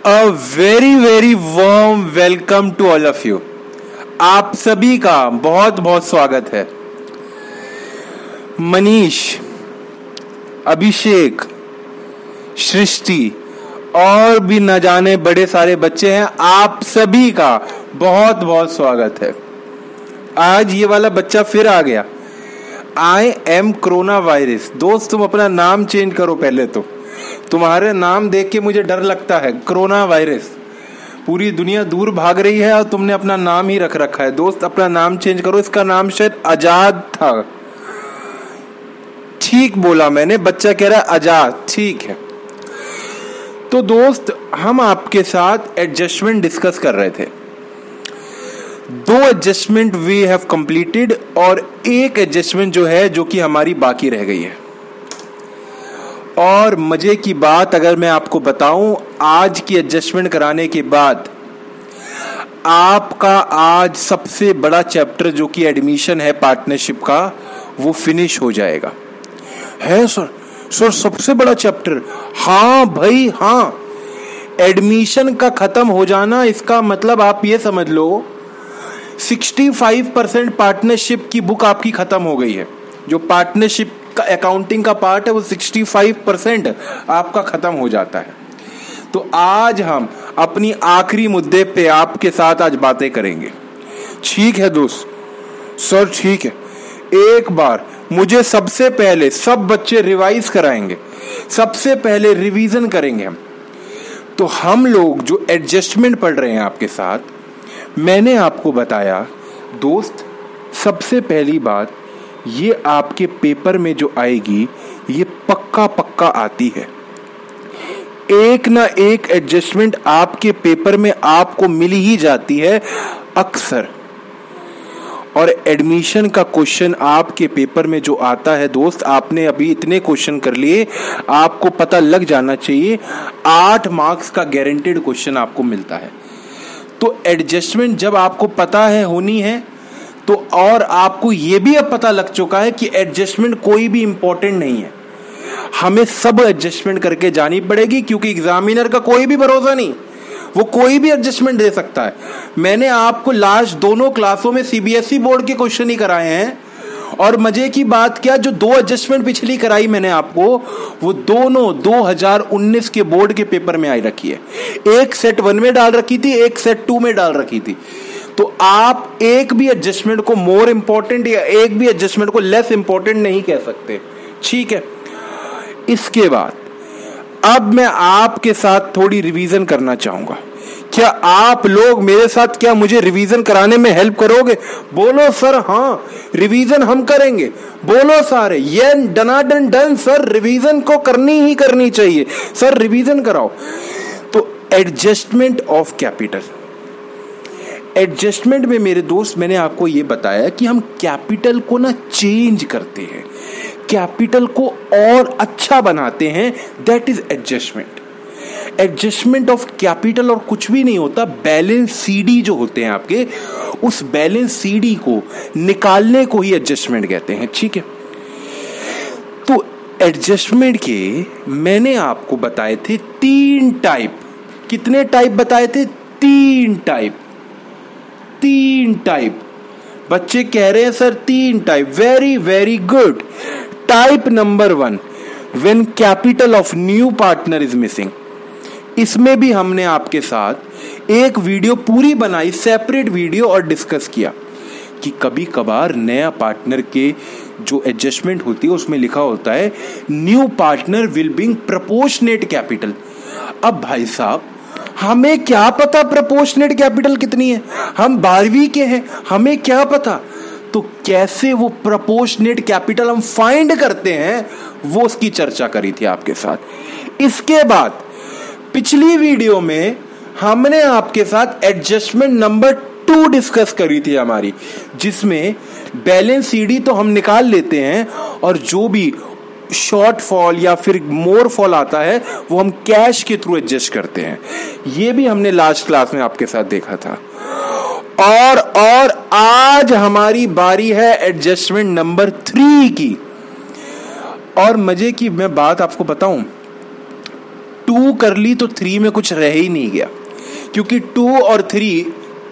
A very very warm welcome to all of you. आप सभी का बहुत बहुत स्वागत है। मनीष, अभिषेक, सृष्टि और भी न जाने बड़े सारे बच्चे हैं, आप सभी का बहुत बहुत स्वागत है। आज ये वाला बच्चा फिर आ गया। I am corona virus. दोस्त, तुम अपना नाम चेंज करो पहले तो। तुम्हारे नाम देख के मुझे डर लगता है। कोरोना वायरस, पूरी दुनिया दूर भाग रही है और तुमने अपना नाम ही रख रखा है। दोस्त, अपना नाम चेंज करो। इसका नाम शायद आजाद था। ठीक बोला मैंने, बच्चा कह रहा है आजाद। ठीक है। तो दोस्त, हम आपके साथ एडजस्टमेंट डिस्कस कर रहे थे। 2 एडजस्टमेंट वी हैव कंप्लीटेड और एक एडजस्टमेंट जो है जो कि हमारी बाकी रह गई है। और मजे की बात अगर मैं आपको बताऊं, आज की एडजस्टमेंट कराने के बाद आपका आज सबसे बड़ा चैप्टर जो कि एडमिशन है पार्टनरशिप का, वो फिनिश हो जाएगा। है सर सबसे बड़ा चैप्टर? हाँ भाई हाँ। एडमिशन का खत्म हो जाना, इसका मतलब आप ये समझ लो 65% पार्टनरशिप की बुक आपकी खत्म हो गई है। जो पार्टनरशिप का अकाउंटिंग का पार्ट है वो 65% आपका खत्म हो जाता है। तो आज हम अपनी आखिरी मुद्दे पे आपके साथ आज बातें करेंगे। ठीक है दोस्त? सर ठीक है। एक बार मुझे सबसे पहले सब बच्चे रिवाइज कराएंगे, सबसे पहले रिवीजन करेंगे हम। तो हम लोग जो एडजस्टमेंट पढ़ रहे हैं आपके साथ, मैंने आपको बताया दोस्त, सबसे पहली बात, ये आपके पेपर में जो आएगी ये पक्का आती है। एक ना एक एडजस्टमेंट आपके पेपर में आपको मिल ही जाती है अक्सर। और एडमिशन का क्वेश्चन आपके पेपर में जो आता है दोस्त, आपने अभी इतने क्वेश्चन कर लिए, आपको पता लग जाना चाहिए 8 मार्क्स का गारंटेड क्वेश्चन आपको मिलता है। तो एडजस्टमेंट जब आपको पता है होनी है, तो और आपको ये भी अब पता लग चुका है कि एडजस्टमेंट कोई भी इंपॉर्टेंट नहीं है। हमें सब एडजस्टमेंट करके जानी पड़ेगी, क्योंकि एग्जामिनर का कोई भी भरोसा नहीं, वो कोई भी एडजस्टमेंट दे सकता है। मैंने आपको लास्ट दोनों क्लासों में सीबीएसई बोर्ड के क्वेश्चन ही कराए हैं। और मजे की बात क्या, जो 2 एडजस्टमेंट पिछली कराई मैंने आपको, वो दोनों 2019 के बोर्ड के पेपर में आई रखी है। एक सेट 1 में डाल रखी थी, एक सेट 2 में डाल रखी थी। तो आप एक भी एडजस्टमेंट को मोर इंपॉर्टेंट या एक भी एडजस्टमेंट को लेस इंपॉर्टेंट नहीं कह सकते। ठीक है। इसके बाद अब मैं आपके साथ थोड़ी रिवीजन करना चाहूंगा। क्या आप लोग मेरे साथ क्या मुझे रिवीजन कराने में हेल्प करोगे? बोलो सर हाँ, रिवीजन हम करेंगे। बोलो सारे, ये डनाडन डन सर, रिवीजन को करनी ही करनी चाहिए सर, रिवीजन कराओ। तो एडजस्टमेंट ऑफ कैपिटल, एडजस्टमेंट में मेरे दोस्त मैंने आपको ये बताया कि हम कैपिटल को ना चेंज करते हैं, कैपिटल को और अच्छा बनाते हैं, that is adjustment. Adjustment of capital और कुछ भी नहीं होता, बैलेंस सीडी जो होते हैं आपके, उस बैलेंस सीडी को निकालने को ही एडजस्टमेंट कहते हैं। ठीक है। तो एडजस्टमेंट के मैंने आपको बताए थे 3 टाइप। कितने टाइप बताए थे? 3 टाइप। 3 टाइप। बच्चे कह रहे हैं sir 3 type. Very very good. Type number 1, when capital of new partner is missing. इसमें भी हमने आपके साथ एक वीडियो पूरी बनाई, सेपरेट वीडियो, और डिस्कस किया कि कभी कभार नया पार्टनर के जो एडजस्टमेंट होती है उसमें लिखा होता है new partner will bring proportionate capital. अब भाई साहब, हमें क्या पता प्रोपोर्शनेट कैपिटल कितनी है? हम 12वीं के हैं, हमें क्या पता? तो कैसे वो प्रोपोर्शनेट कैपिटल हम फाइंड करते हैं, वो उसकी चर्चा करी थी आपके साथ। इसके बाद पिछली वीडियो में हमने आपके साथ एडजस्टमेंट नंबर 2 डिस्कस करी थी हमारी, जिसमें बैलेंस सीडी तो हम निकाल लेते हैं और जो भी शॉर्टफॉल या फिर मोर फॉल आता है वो हम कैश के थ्रू एडजस्ट करते हैं। ये भी हमने लास्ट क्लास में आपके साथ देखा था। और आज हमारी बारी है एडजस्टमेंट नंबर 3 की। और मजे की मैं बात आपको बताऊं, 2 कर ली तो 3 में कुछ रह ही नहीं गया, क्योंकि 2 और 3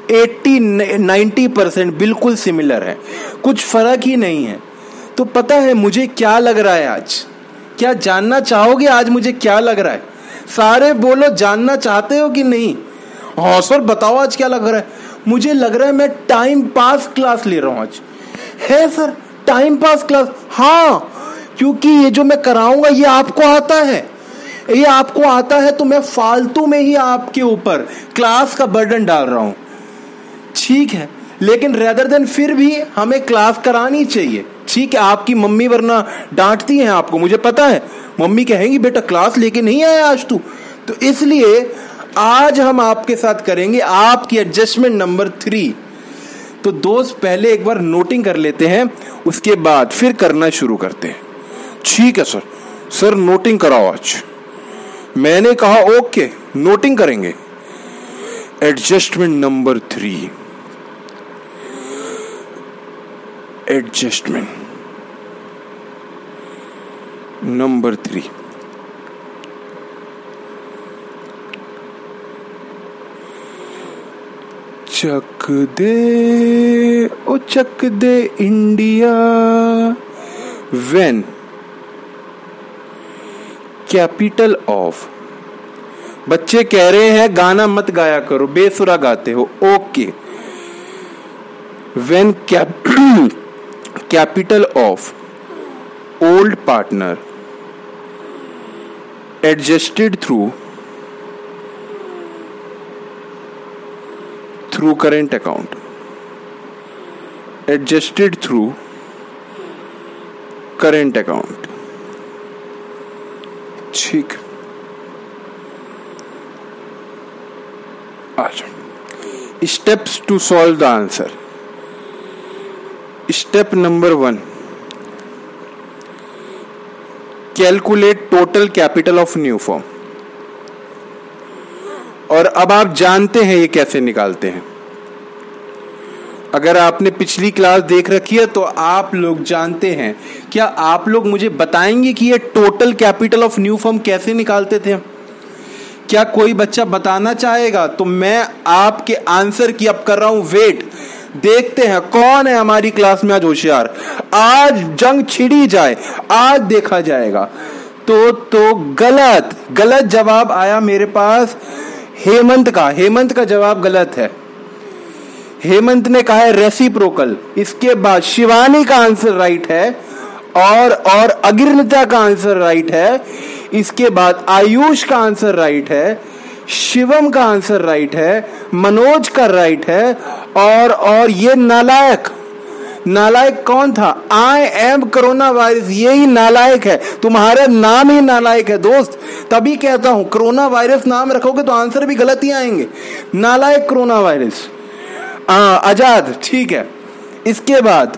80-90% बिल्कुल सिमिलर है, कुछ फर्क ही नहीं है। तो पता है मुझे क्या लग रहा है आज? क्या जानना चाहोगे आज मुझे क्या लग रहा है? सारे बोलो, जानना चाहते हो कि नहीं? हाँ सर बताओ आज क्या लग रहा है? मुझे लग रहा है मैं टाइम पास क्लास ले रहा हूं आज। है सर टाइम पास क्लास? हाँ, क्योंकि ये जो मैं कराऊंगा ये आपको आता है, ये आपको आता है, तो मैं फालतू में ही आपके ऊपर क्लास का बर्डन डाल रहा हूं। ठीक है, लेकिन रेदर देन फिर भी हमें क्लास करानी चाहिए। ठीक है, आपकी मम्मी वरना डांटती हैं आपको, मुझे पता है, मम्मी कहेंगी बेटा क्लास लेके नहीं आया आज तू। तो इसलिए आज हम आपके साथ करेंगे आपकी एडजस्टमेंट नंबर 3। तो दोस्त पहले एक बार नोटिंग कर लेते हैं, उसके बाद फिर करना शुरू करते हैं। ठीक है सर, सर नोटिंग कराओ आज। मैंने कहा ओके, नोटिंग करेंगे। Adjustment number 3, adjustment number 3। चक दे ओ चक दे इंडिया व्हेन कैपिटल ऑफ। बच्चे कह रहे हैं गाना मत गाया करो, बेसुरा गाते हो। Okay, when capital of old partner adjusted through current account, adjusted through current account। ठीक, अच्छा, steps to solve the answer. Step number 1, calculate total capital of new firm. और अब आप जानते हैं ये कैसे निकालते हैं। अगर आपने पिछली क्लास देख रखी है तो आप लोग जानते हैं। क्या आप लोग मुझे बताएंगे कि ये total capital of new firm कैसे निकालते थे? क्या कोई बच्चा बताना चाहेगा? तो मैं आपके आंसर की अब कर रहा हूं वेट। देखते हैं कौन है हमारी क्लास में आज होशियार। आज जंग छिड़ी जाए, आज देखा जाएगा। तो गलत जवाब आया मेरे पास हेमंत का जवाब गलत है। हेमंत ने कहा है रेसिप्रोकल। इसके बाद शिवानी का आंसर राइट है और अगिर्निता का आंसर राइट है। इसके बाद आयुष का आंसर राइट है, शिवम का आंसर राइट है, मनोज का राइट है और ये नालायक कौन था? I am corona virus. यही नालायक है, तुम्हारा नाम ही नालायक है दोस्त। तभी कहता हूं कोरोना वायरस नाम रखोगे तो आंसर भी गलत ही आएंगे। नालायक कोरोना वायरस। आजाद, ठीक है। इसके बाद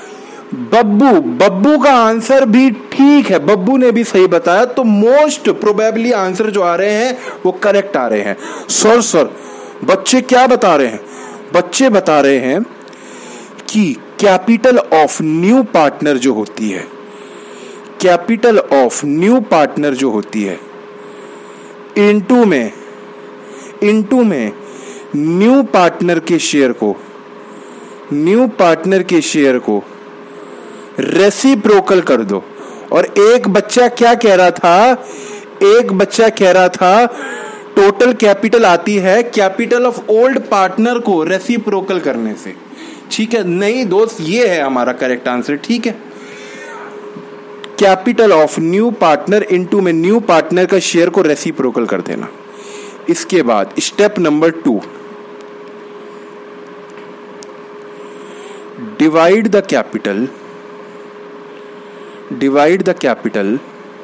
बब्बू का आंसर भी ठीक है, बब्बू ने भी सही बताया। तो मोस्ट प्रोबेबली आंसर जो आ रहे हैं वो करेक्ट आ रहे हैं। सर बच्चे क्या बता रहे हैं? बच्चे बता रहे हैं कि कैपिटल ऑफ न्यू पार्टनर जो होती है, कैपिटल ऑफ न्यू पार्टनर जो होती है, इनटू में न्यू पार्टनर के शेयर को रेसिप्रोकल कर दो। और एक बच्चा क्या कह रहा था? टोटल कैपिटल आती है कैपिटल ऑफ ओल्ड पार्टनर को रेसिप्रोकल करने से। ठीक है, नहीं दोस्त, ये है हमारा करेक्ट आंसर। ठीक है, capital of new partner into में न्यू पार्टनर का शेयर को रेसिप्रोकल कर देना। इसके बाद step number 2, divide the capital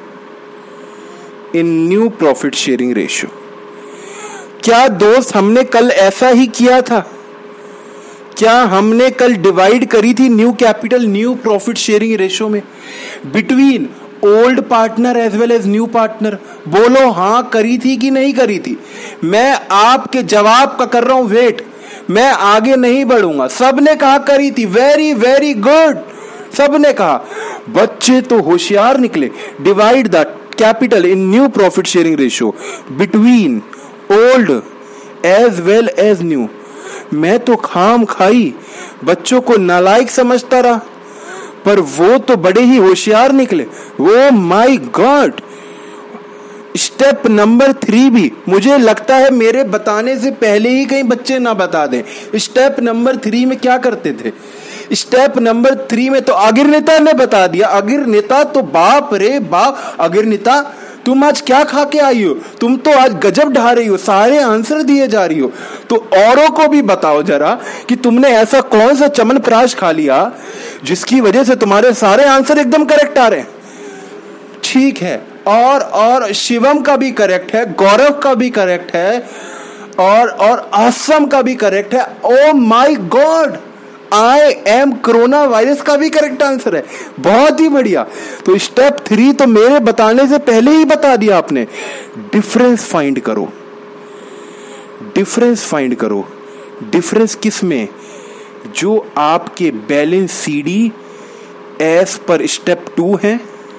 in new profit sharing ratio. क्या दोस्त हमने कल ऐसा ही किया था? क्या हमने कल डिवाइड करी थी new capital new profit sharing ratio में between old partner as well as new partner? बोलो हाँ, करी थी कि नहीं करी थी? मैं आपके जवाब का कर रहा हूं वेट, मैं आगे नहीं बढ़ूंगा। सबने कहा करी थी, वेरी वेरी गुड, सबने कहा। बच्चे तो होशियार निकले। Divide the capital in new profit sharing ratio between old as well as new। मैं तो खाम खाई बच्चों को नालायक समझता रहा, पर वो तो बड़े ही होशियार निकले। वो माय गॉड। स्टेप नंबर 3 भी मुझे लगता है मेरे बताने से पहले ही कहीं बच्चे ना बता दें। स्टेप नंबर 3 में क्या करते थे? स्टेप नंबर 3 में तो अग्रनेता ने बता दिया। अग्रनेता तो बाप रे बाप। अग्रनेता तुम आज क्या खा के आई हो? तुम तो आज गजब ढा रही हो, सारे आंसर दिए जा रही हो। तो औरों को भी बताओ जरा कि तुमने ऐसा कौन सा चमनप्राश खा लिया जिसकी वजह से तुम्हारे सारे आंसर एकदम करेक्ट आ रहे हैं। ठीक है, और शिवम का भी करेक्ट है, गौरव का भी करेक्ट है, और आसम का भी करेक्ट है। Oh my god, I am corona virus का भी करेक्ट आंसर है। बहुत ही बढ़िया। तो स्टेप 3 तो मेरे बताने से पहले ही बता दिया आपने। डिफरेंस फाइंड करो। डिफरेंस फाइंड करो। डिफरेंस किस में? जो आपके balance CD as per step 2 है,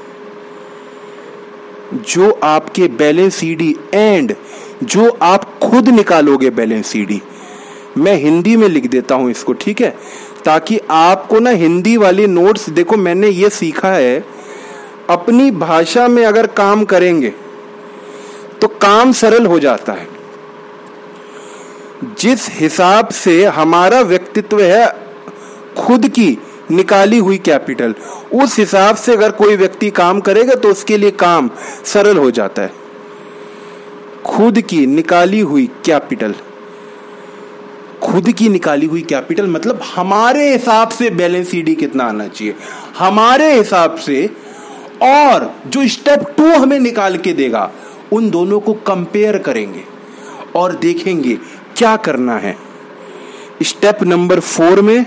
जो आपके बैलेंस सीडी एंड जो आप खुद निकालोगे बैलेंस सीडी। मैं हिंदी में लिख देता हूं इसको, ठीक है, ताकि आपको ना हिंदी वाली नोट्स, देखो मैंने ये सीखा है अपनी भाषा में अगर काम करेंगे तो काम सरल हो जाता है। जिस हिसाब से हमारा व्यक्तित्व है खुद की निकाली हुई कैपिटल, उस हिसाब से अगर कोई व्यक्ति काम करेगा तो उसके लिए काम सरल हो जाता है। खुद की निकाली हुई कैपिटल, खुद की निकाली हुई कैपिटल मतलब हमारे हिसाब से बैलेंस सीडी कितना आना चाहिए, हमारे हिसाब से, और जो स्टेप 2 हमें निकाल के देगा उन दोनों को कंपेयर करेंगे और देखेंगे क्या करना है। स्टेप नंबर 4 में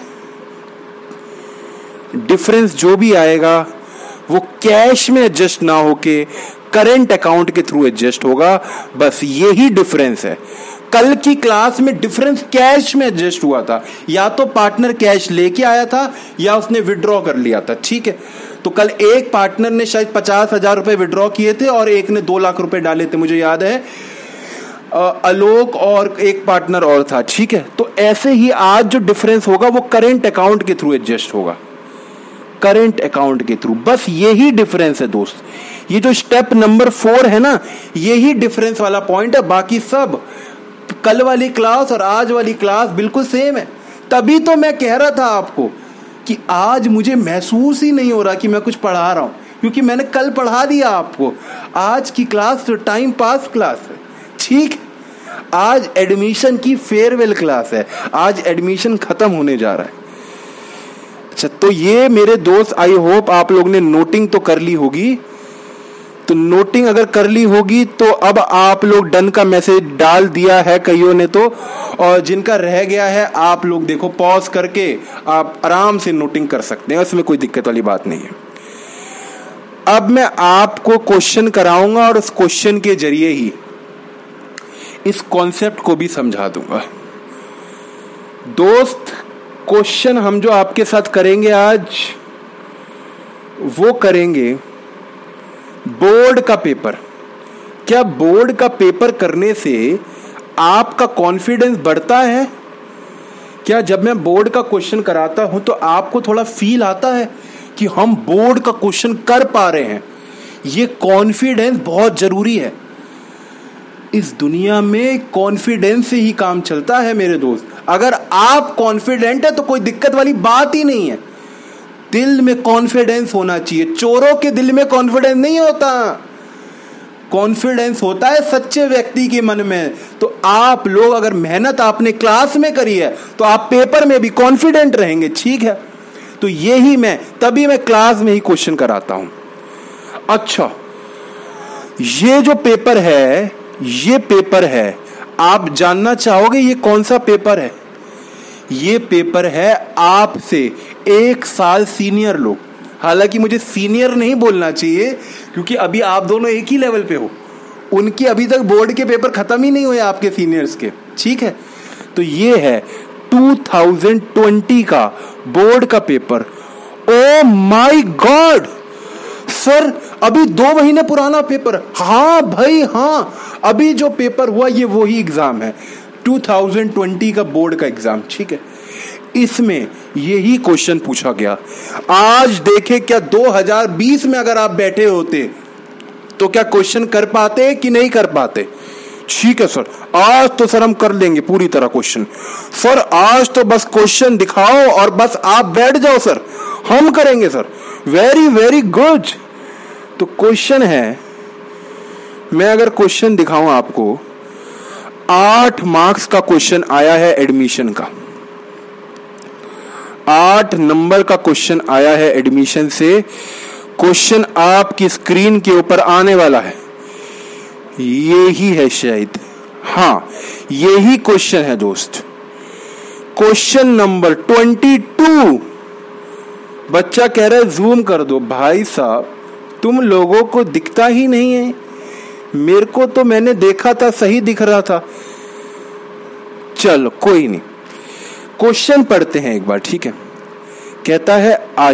डिफरेंस जो भी आएगा वो कैश में एडजस्ट ना होके करेंट अकाउंट के थ्रू एडजस्ट होगा। बस यही डिफरेंस है। कल की क्लास में डिफरेंस कैश में एडजस्ट हुआ था, या तो पार्टनर कैश लेके आया था या उसने विड्रॉ कर लिया था, ठीक है। तो कल एक पार्टनर ने शायद 50,000 रुपए विड्रॉ किए थे और एक ने 2 लाख रुपए डाले थे, मुझे याद है, आलोक और एक पार्टनर और था, ठीक है। तो ऐसे ही आज जो डिफरेंस होगा वो करेंट अकाउंट के थ्रू एडजस्ट होगा, करेंट अकाउंट के थ्रू। बस यही डिफरेंस है दोस्त। ये जो स्टेप नंबर 4 है ना, यही डिफरेंस वाला पॉइंट है। बाकी सब कल वाली क्लास और आज वाली क्लास बिल्कुल सेम है। तभी तो मैं कह रहा था आपको कि आज मुझे महसूस ही नहीं हो रहा कि मैं कुछ पढ़ा रहा हूं, क्योंकि मैंने कल पढ़ा दिया आपको। आज की क्लास तो टाइम पास क्लास है, ठीक। आज एडमिशन की फेयरवेल क्लास है, आज एडमिशन खत्म होने जा रहा है। अच्छा, तो ये मेरे दोस्त, आई होप आप लोग ने नोटिंग तो कर ली होगी। तो नोटिंग अगर कर ली होगी तो अब आप लोग डन का मैसेज डाल दिया है कईयों ने तो, और जिनका रह गया है आप लोग देखो पॉज करके आप आराम से नोटिंग कर सकते हैं, इसमें कोई दिक्कत वाली बात नहीं है। अब मैं आपको क्वेश्चन कराऊंगा और उस क्वेश्चन के जरिए ही इस कॉन्सेप्ट को भी समझा दूंगा। दोस्त, क्वेश्चन हम जो आपके साथ करेंगे आज, वो करेंगे बोर्ड का पेपर। क्या बोर्ड का पेपर करने से आपका कॉन्फिडेंस बढ़ता है? क्या जब मैं बोर्ड का क्वेश्चन कराता हूं तो आपको थोड़ा फील आता है कि हम बोर्ड का क्वेश्चन कर पा रहे हैं? ये कॉन्फिडेंस बहुत जरूरी है। इस दुनिया में कॉन्फिडेंस से ही काम चलता है मेरे दोस्त। अगर आप कॉन्फिडेंट है तो कोई दिक्कत वाली बात ही नहीं है। दिल में कॉन्फिडेंस होना चाहिए। चोरों के दिल में कॉन्फिडेंस नहीं होता, कॉन्फिडेंस होता है सच्चे व्यक्ति के मन में। तो आप लोग अगर मेहनत आपने क्लास में करी है तो आप पेपर में भी कॉन्फिडेंट रहेंगे, ठीक है। तो यही तभी मैं क्लास में ही क्वेश्चन कराता हूं। अच्छा, ये जो पेपर है, ये पेपर है, आप जानना चाहोगे ये कौन सा पेपर है? ये पेपर है आपसे 1 साल सीनियर लोग। हालांकि मुझे सीनियर नहीं बोलना चाहिए क्योंकि अभी आप दोनों एक ही लेवल पे हो। उनकी अभी तक बोर्ड के पेपर खत्म ही नहीं हुए आपके सीनियर्स के, ठीक है। तो ये है 2020 का बोर्ड का पेपर। ओ माय गॉड सर, अभी 2 महीने पुराना पेपर। हाँ भाई हाँ, अभी जो पेपर हुआ ये वही एग्जाम है, 2020 का बोर्ड का एग्जाम, ठीक है। इसमें यही क्वेश्चन पूछा गया। आज देखे क्या 2020 में अगर आप बैठे होते तो क्या क्वेश्चन कर पाते कि नहीं कर पाते? ठीक है सर, आज तो सर हम कर लेंगे पूरी तरह क्वेश्चन। सर आज तो बस क्वेश्चन दिखाओ और बस आप बैठ जाओ सर, हम करेंगे सर। Very very good. तो क्वेश्चन है, मैं अगर क्वेश्चन दिखाऊं आपको, 8 मार्क्स का क्वेश्चन आया है एडमिशन का, 8 नंबर का क्वेश्चन आया है एडमिशन से। क्वेश्चन आपकी स्क्रीन के ऊपर आने वाला है, यही है शायद, हाँ यही क्वेश्चन है दोस्त। Question number 22। बच्चा कह रहा है जूम कर दो। भाई साहब तुम लोगों को दिखता ही नहीं है, मेरे को तो मैंने देखा था सही दिख रहा था। चलो कोई नहीं, क्वेश्चन पढ़ते हैं एक बार, ठीक है। कहता है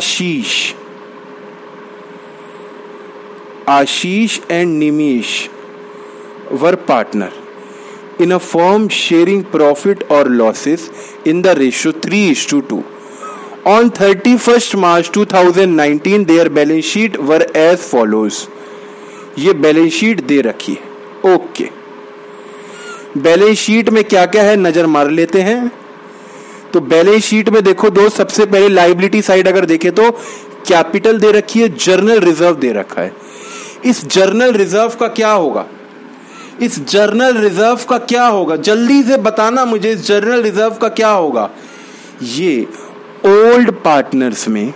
Ashish and Nimish were partner in a firm sharing profit or losses in the ratio 3:2. On 31st March 2019 their balance sheet were as follows. ये बैलेंस शीट दे रखी है, ओके। बैलेंस शीट में क्या क्या है नजर मार लेते हैं। तो बैलेंस शीट में देखो दोस्त, सबसे पहले लायबिलिटी साइड अगर देखें तो कैपिटल दे रखी है, जर्नल रिजर्व दे रखा है। इस जर्नल रिजर्व का क्या होगा? इस जर्नल रिजर्व का क्या होगा? जल्दी से बताना मुझे, इस जर्नल रिजर्व का क्या होगा? ये ओल्ड पार्टनर्स में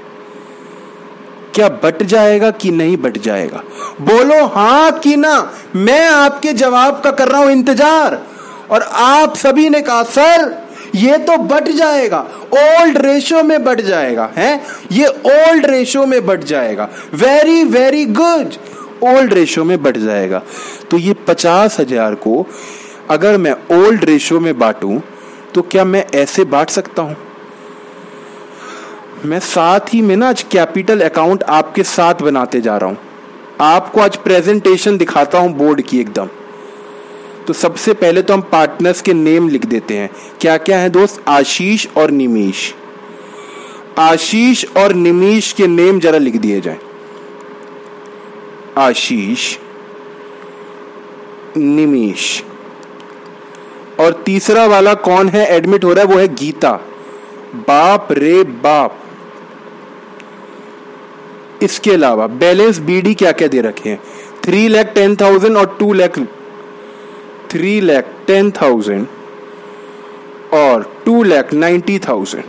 क्या बट जाएगा कि नहीं बट जाएगा? बोलो हाँ कि ना। मैं आपके जवाब का कर रहा हूं इंतजार, और आप सभी ने कहा सर ये तो बट जाएगा, ओल्ड रेशो में बट जाएगा, है ये ओल्ड रेशो में बट जाएगा। Very very good, old ratio में बढ़ जाएगा। तो ये 50,000 को अगर मैं ओल्ड रेशो में बांटूं तो क्या मैं ऐसे बांट सकता हूं? मैं साथ ही में ना आज कैपिटल अकाउंट आपके साथ बनाते जा रहा हूं, आपको आज प्रेजेंटेशन दिखाता हूं बोर्ड की एकदम। तो सबसे पहले तो हम पार्टनर्स के नेम लिख देते हैं। क्या क्या है दोस्त? आशीष और निमिष। आशीष और निमिष के नेम जरा लिख दिए जाएं। आशीष, निमिष। और तीसरा वाला कौन है एडमिट हो रहा है? वो है गीता। बाप रे बाप। इसके अलावा बैलेंस बीडी क्या क्या दे रखे हैं? 3,10,000 और 3,10,000 और 2,90,000।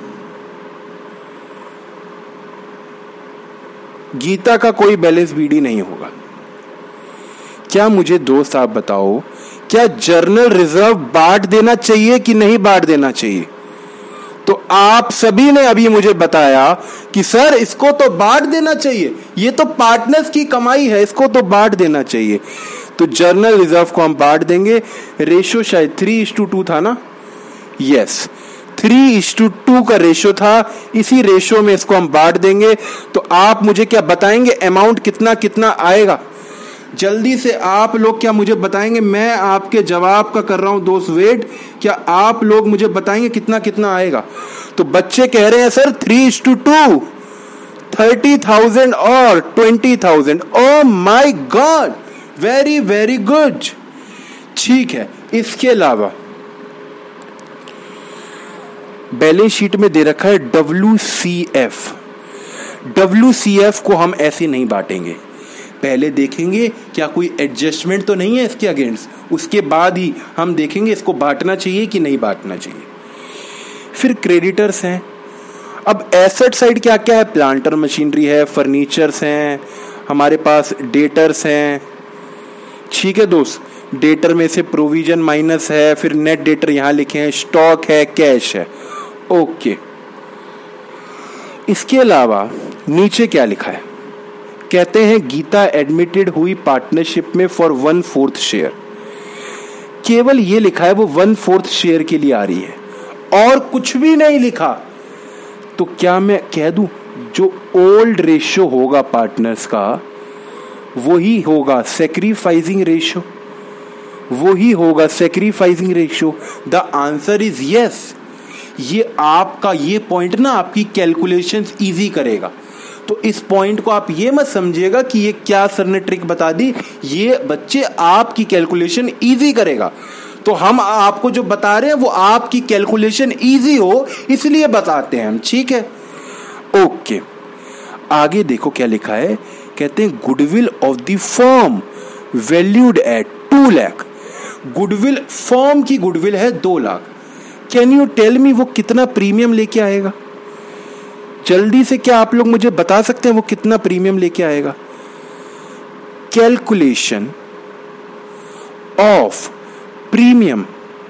गीता का कोई बैलेंस बीडी नहीं होगा। क्या मुझे दोस्त आप बताओ, क्या जर्नल रिजर्व बांट देना चाहिए कि नहीं बांट देना चाहिए? तो आप सभी ने अभी मुझे बताया कि सर इसको तो बांट देना चाहिए, ये तो पार्टनर्स की कमाई है, इसको तो बांट देना चाहिए। तो जर्नल रिजर्व को हम बांट देंगे। रेशो शायद 3:2 था ना? यस, 3:2 का रेशो था। इसी रेशो में इसको हम बांट देंगे। तो आप मुझे क्या बताएंगे अमाउंट कितना कितना आएगा? जल्दी से आप लोग क्या मुझे बताएंगे? मैं आपके जवाब का कर रहा हूं दोस्त वेट। क्या आप लोग मुझे बताएंगे कितना कितना आएगा? तो बच्चे कह रहे हैं सर 3:2, 30,000 और 20,000। Oh my god, very very good. ठीक है, इसके अलावा बैलेंस शीट में दे रखा है WCF। WCF को हम ऐसे नहीं बांटेंगे, पहले देखेंगे क्या कोई एडजस्टमेंट तो नहीं है इसके अगेंस्ट, उसके बाद ही हम देखेंगे इसको बांटना चाहिए कि नहीं बांटना चाहिए। फिर क्रेडिटर्स हैं। अब एसेट साइड क्या क्या है? प्लांटर मशीनरी है, फर्नीचर्स हैं, हमारे पास डेटर्स हैं। ठीक है दोस्त, डेटर में से प्रोविजन माइनस है, फिर नेट डेटर यहां लिखे हैं, स्टॉक है, कैश है। ओके, इसके अलावा नीचे क्या लिखा है? कहते हैं गीता एडमिटेड हुई पार्टनरशिप में फॉर 1/4 शेयर। केवल ये लिखा है वो 1/4 शेयर के लिए आ रही है और कुछ भी नहीं लिखा। तो क्या मैं कह दूं जो ओल्ड रेशियो होगा पार्टनर्स का वही होगा सैक्रिफाइसिंग रेशियो, वही होगा sacrificing ratio. The answer is yes. ये आपका ये पॉइंट ना आपकी कैलकुलेशंस इजी करेगा। तो इस पॉइंट को आप ये मत समझिएगा कि ये क्या सर ने ट्रिक बता दी, ये बच्चे आपकी कैलकुलेशन इजी करेगा। तो हम आपको जो बता रहे हैं वो आपकी कैलकुलेशन इजी हो इसलिए बताते हैं हम, ठीक है। ओके, आगे देखो क्या लिखा है। कहते हैं goodwill of the firm valued at 2 lakh. Goodwill, firm की गुडविल है 2 lakh. Can you tell me वो कितना प्रीमियम लेके आएगा? जल्दी से क्या आप लोग मुझे बता सकते हैं वो कितना प्रीमियम लेके आएगा? Calculation of premium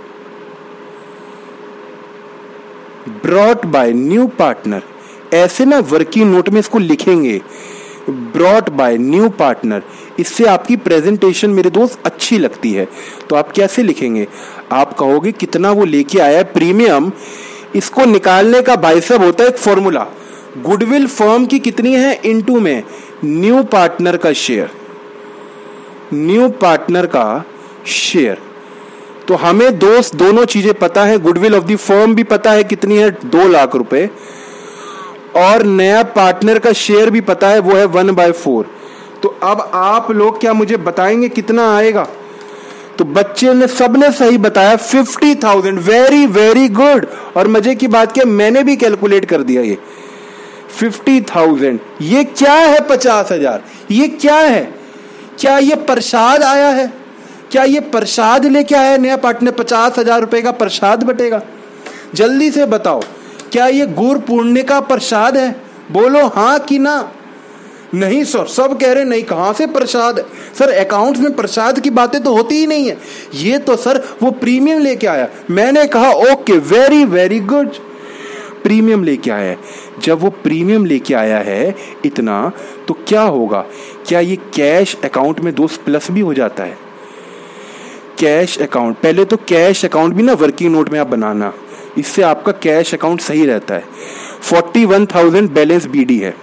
brought by new partner. ऐसे ना वर्किंग नोट में इसको लिखेंगे, ब्रॉट बाय न्यू पार्टनर। इससे आपकी प्रेजेंटेशन मेरे दोस्त अच्छी लगती है। तो आप कैसे लिखेंगे? आप कहोगे कितना वो लेके आया है प्रीमियम। इसको निकालने का भाई साहब होता है एक फॉर्मूला, गुडविल फर्म की कितनी है इनटू में न्यू पार्टनर का शेयर, न्यू पार्टनर का शेयर। तो हमें दोस्त दोनों चीजें पता है, गुडविल ऑफ द फर्म भी पता है कितनी है 2 लाख रुपए, और नया पार्टनर का शेयर भी पता है वो है 1/4। तो अब आप लोग क्या मुझे बताएंगे कितना आएगा? तो बच्चे ने सबने सही बताया 50,000। Very very good. और मजे की बात क्या, मैंने भी कैलकुलेट कर दिया ये 50,000। ये क्या है 50,000? ये क्या है? क्या ये प्रसाद आया है? क्या ये प्रसाद लेके आया है नया पार्टनर? 50,000 रुपए का प्रसाद बटेगा। जल्दी से बताओ, क्या ये गुरु पूर्णिमा का प्रसाद है? बोलो हाँ कि ना। नहीं सर, सब कह रहे नहीं, कहां से प्रसाद? सर अकाउंट्स में प्रसाद की बातें तो होती ही नहीं है। ये तो सर वो प्रीमियम लेके आया। मैंने कहा okay, very very good, premium लेके आया है। जब वो प्रीमियम लेके आया है इतना, तो क्या होगा? क्या ये कैश अकाउंट में दोस्त प्लस भी हो जाता है? कैश अकाउंट, पहले तो कैश अकाउंट भी ना वर्किंग नोट में आप बनाना, इससे आपका कैश अकाउंट सही रहता है। 41,000 बैलेंस बीडी है,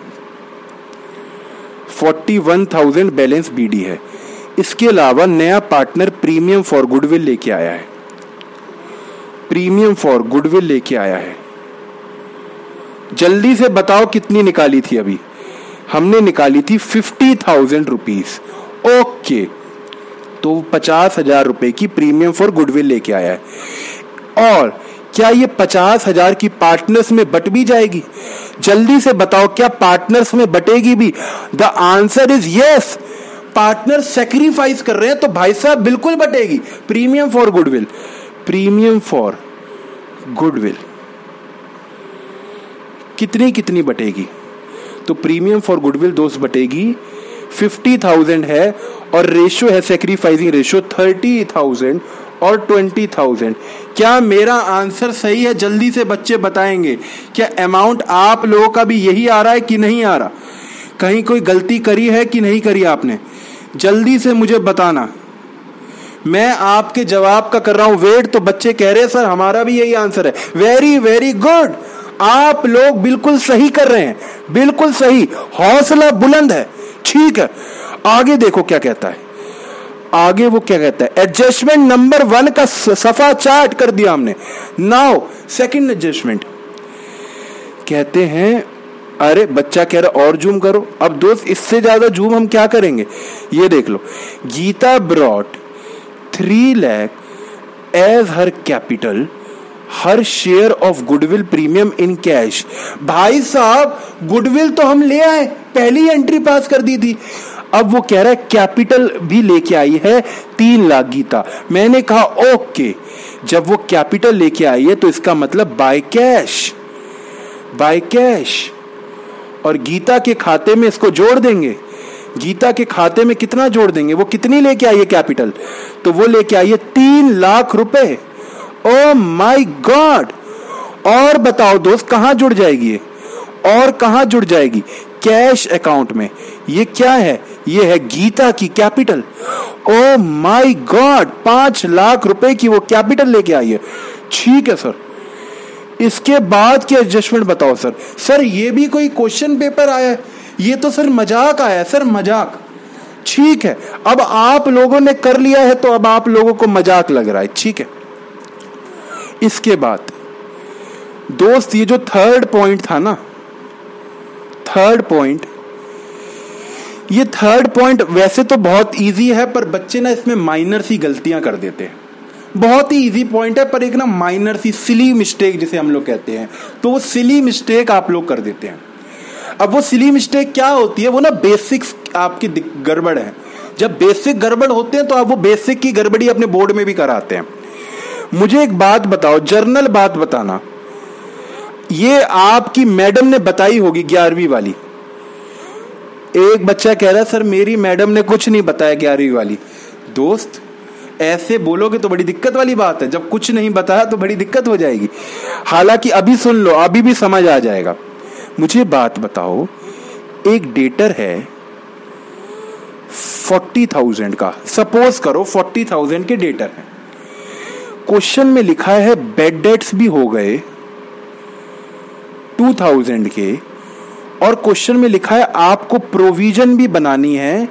41,000 बैलेंस बीडी है। इसके अलावा नया पार्टनर प्रीमियम फॉर गुडविल लेके आया है, प्रीमियम फॉर गुडविल लेके आया है। जल्दी से बताओ कितनी निकाली थी अभी? हमने निकाली थी 50,000 रुपीज। ओके, तो 50,000 रुपए की प्रीमियम फॉर गुडविल लेके आया है। और क्या ये 50,000 की पार्टनर्स में बट भी जाएगी? जल्दी से बताओ, क्या पार्टनर्स में बटेगी भी? The answer is yes. Partner sacrifice कर रहे हैं तो भाई साहब बिल्कुल बटेगी। Premium for goodwill, premium for goodwill कितनी कितनी बटेगी? तो प्रीमियम फॉर गुडविल दोस्त बटेगी 50,000 है, और रेशियो है सेक्रीफाइसिंग रेशियो 30,000 और 20,000। क्या मेरा आंसर सही है? जल्दी से बच्चे बताएंगे। क्या अमाउंट आप लोगों का भी यही आ रहा है कि नहीं आ रहा? कहीं कोई गलती करी है कि नहीं करी आपने? जल्दी से मुझे बताना। मैं आपके जवाब का कर रहा हूं वेट, तो बच्चे कह रहे हैं सर हमारा भी यही आंसर है। वेरी वेरी गुड, आप लोग बिल्कुल सही कर रहे हैं, बिल्कुल सही, हौसला बुलंद है। ठीक है, आगे देखो क्या कहता है। आगे वो क्या कहता है, एडजस्टमेंट नंबर 1 का सफा चार्ट कर दिया हमने। नाउ सेकंड एडजस्टमेंट कहते हैं, अरे बच्चा कह रहा और जूम करो। अब दोस्त इससे ज्यादा जूम हम क्या करेंगे? ये देख लो, Geeta brought 3 lakh as her capital, her share of goodwill premium in cash. भाई साहब गुडविल तो हम ले आए, पहली एंट्री पास कर दी थी। अब वो कह रहा है कैपिटल भी लेके आई है 3 लाख गीता। मैंने कहा ओके, जब वो कैपिटल लेके आई है तो इसका मतलब बाय कैश, बाय कैश। और गीता के खाते में इसको जोड़ देंगे। गीता के खाते में कितना जोड़ देंगे? वो कितनी लेके आई है कैपिटल? तो वो लेके आई है 3 लाख रुपए। Oh my god! और बताओ दोस्त कहां जुड़ जाएगी ये? और कहां जुड़ जाएगी? कैश अकाउंट में। ये क्या है? ये है गीता की capital. Oh my god, 5 lakh रुपए की वो कैपिटल लेके आई है। ठीक है सर, इसके बाद के एडजस्टमेंट बताओ सर। सर ये भी कोई क्वेश्चन पेपर आया है? ये तो सर मजाक आया है सर, मजाक। ठीक है, अब आप लोगों ने कर लिया है तो अब आप लोगों को मजाक लग रहा है, ठीक है। इसके बाद दोस्त ये जो थर्ड पॉइंट था ना, थर्ड पॉइंट, ये थर्ड पॉइंट वैसे तो बहुत इजी है, पर बच्चे ना इसमें माइनर सी गलतियां कर देते हैं। बहुत ही इजी पॉइंट है पर एक ना माइनर सी सिली मिस्टेक जिसे हम लोग कहते हैं, तो वो सिली मिस्टेक आप लोग कर देते हैं। अब वो सिली मिस्टेक क्या होती है, वो ना बेसिक्स आपकी गड़बड़ है। जब बेसिक गड़बड़ होते हैं तो आप वो बेसिक की गड़बड़ी अपने बोर्ड में भी कराते हैं। मुझे एक बात बताओ, जर्नल बात बताना, ये आपकी मैडम ने बताई होगी 11वीं वाली। एक बच्चा कह रहा है सर मेरी मैडम ने कुछ नहीं बताया 11वीं वाली। दोस्त ऐसे बोलोगे तो बड़ी दिक्कत वाली बात है, जब कुछ नहीं बताया तो बड़ी दिक्कत हो जाएगी। हालांकि अभी सुन लो, अभी भी समझ आ जाएगा। मुझे बात बताओ, एक डेटर है 40,000 का, सपोज करो 40,000 के डेटर है। क्वेश्चन में लिखा है बेड डेट्स भी हो गए 2,000 के, और क्वेश्चन में लिखा है आपको प्रोविजन भी बनानी है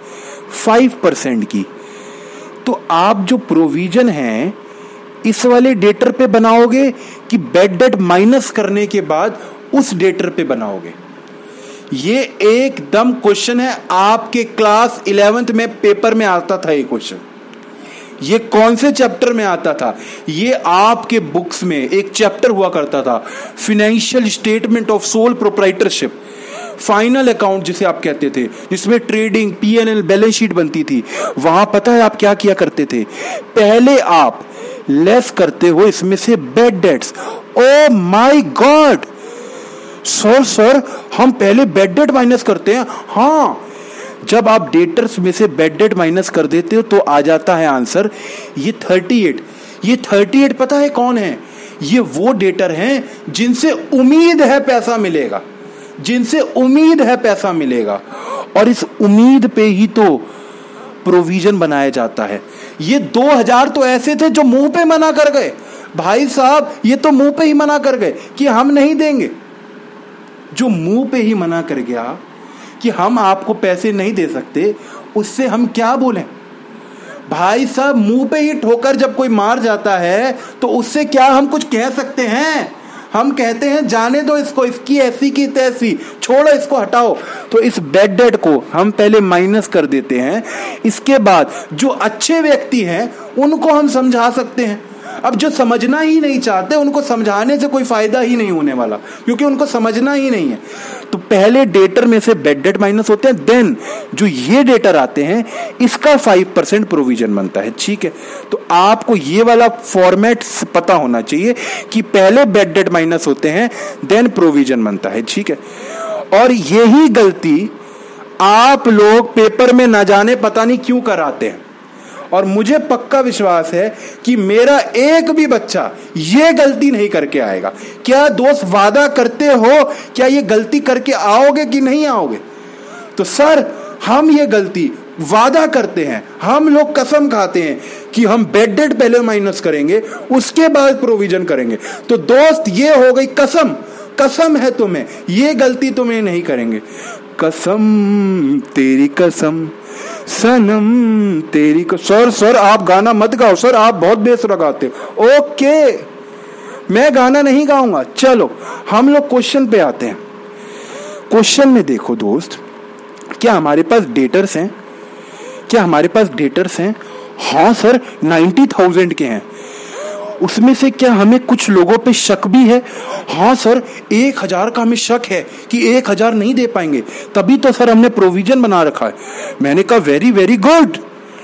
5% की। तो आप जो प्रोविजन है इस वाले डेटर पे बनाओगे कि बेड डेट माइनस करने के बाद उस डेटर पे बनाओगे? ये एकदम क्वेश्चन है, आपके क्लास 11th में पेपर में आता था ये क्वेश्चन। ये कौन से चैप्टर में आता था? ये आपके बुक्स में एक चैप्टर हुआ करता था, financial statement of sole proprietorship, final account जिसे आप कहते थे, जिसमें ट्रेडिंग, P&L, बैलेंस शीट बनती थी। वहां पता है आप क्या किया करते थे? पहले आप लेस करते हो इसमें से bad debts. Oh my god sir हम पहले बेड डेट माइनस करते हैं? हाँ, जब आप डेटर्स में से बेड डेट माइनस कर देते हो तो आ जाता है आंसर ये 38। ये 38 पता है कौन है? ये वो डेटर हैं जिनसे उम्मीद है पैसा मिलेगा, जिनसे उम्मीद है पैसा मिलेगा, और इस उम्मीद पे ही तो प्रोविजन बनाया जाता है। ये 2000 तो ऐसे थे जो मुंह पे मना कर गए, भाई साहब ये तो मुंह पे ही मना कर गए कि हम नहीं देंगे। जो मुंह पे ही मना कर गया कि हम आपको पैसे नहीं दे सकते, उससे हम क्या बोलें? भाई साहब मुंह पे ही ठोकर जब कोई मार जाता है तो उससे क्या हम कुछ कह सकते हैं? हम कहते हैं जाने दो इसको, इसकी ऐसी की तैसी, छोड़ो इसको, हटाओ। तो इस बेड डेट को हम पहले माइनस कर देते हैं। इसके बाद जो अच्छे व्यक्ति हैं उनको हम समझा सकते हैं। अब जो समझना ही नहीं चाहते उनको समझाने से कोई फायदा ही नहीं होने वाला, क्योंकि उनको समझना ही नहीं है। तो पहले डेटर में से बेड डेट माइनस होते हैं, देन जो ये डेटर आते हैं इसका 5% प्रोविजन बनता है, ठीक है। तो आपको ये वाला फॉर्मेट पता होना चाहिए कि पहले बेड डेट माइनस होते हैं, देन प्रोविजन बनता है, ठीक है। और यही गलती आप लोग पेपर में ना जाने पता नहीं क्यों कराते हैं, और मुझे पक्का विश्वास है कि मेरा एक भी बच्चा ये गलती नहीं करके आएगा। क्या दोस्त वादा करते हो, क्या ये गलती करके आओगे कि नहीं आओगे? तो सर हम ये गलती वादा करते हैं, हम लोग कसम खाते हैं कि हम बेड डेट पहले माइनस करेंगे, उसके बाद प्रोविजन करेंगे। तो दोस्त ये हो गई कसम, कसम है तुम्हें, ये गलती तुम्हें नहीं करेंगे। कसम तेरी कसम सनम तेरी को। सर आप गाना मत गाओ सर, आप बहुत बेस लगाते हो। ओके मैं गाना नहीं गाऊंगा। चलो हम लोग क्वेश्चन पे आते हैं। क्वेश्चन में देखो दोस्त, क्या हमारे पास डेटर्स हैं? क्या हमारे पास डेटर्स हैं? हाँ सर 90,000 के हैं। उसमें से क्या हमें कुछ लोगों पे शक भी है? हाँ सर 1000 का हमें शक है कि 1000 नहीं दे पाएंगे, तभी तो सर हमने प्रोविजन बना रखा है। मैंने कहा वेरी वेरी गुड।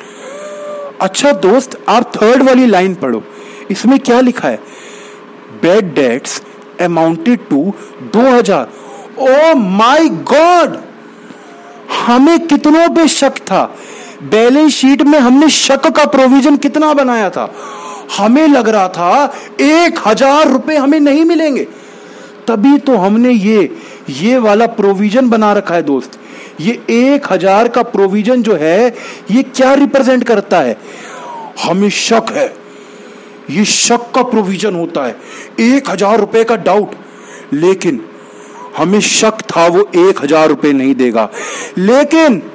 अच्छा दोस्त आप थर्ड वाली लाइन पढ़ो, इसमें क्या लिखा है? Bad debts amounted to 2000। Oh my god, हमें कितनों पे शक था? बैलेंस शीट में हमने शक का प्रोविजन कितना बनाया था? हमें लग रहा था 1000 रुपए हमें नहीं मिलेंगे, तभी तो हमने ये वाला प्रोविजन बना रखा है दोस्त। ये 1000 का प्रोविजन जो है ये क्या रिप्रेजेंट करता है? हमें शक है, ये शक का प्रोविजन होता है, 1000 रुपए का डाउट। लेकिन हमें शक था वो 1000 रुपए नहीं देगा, लेकिन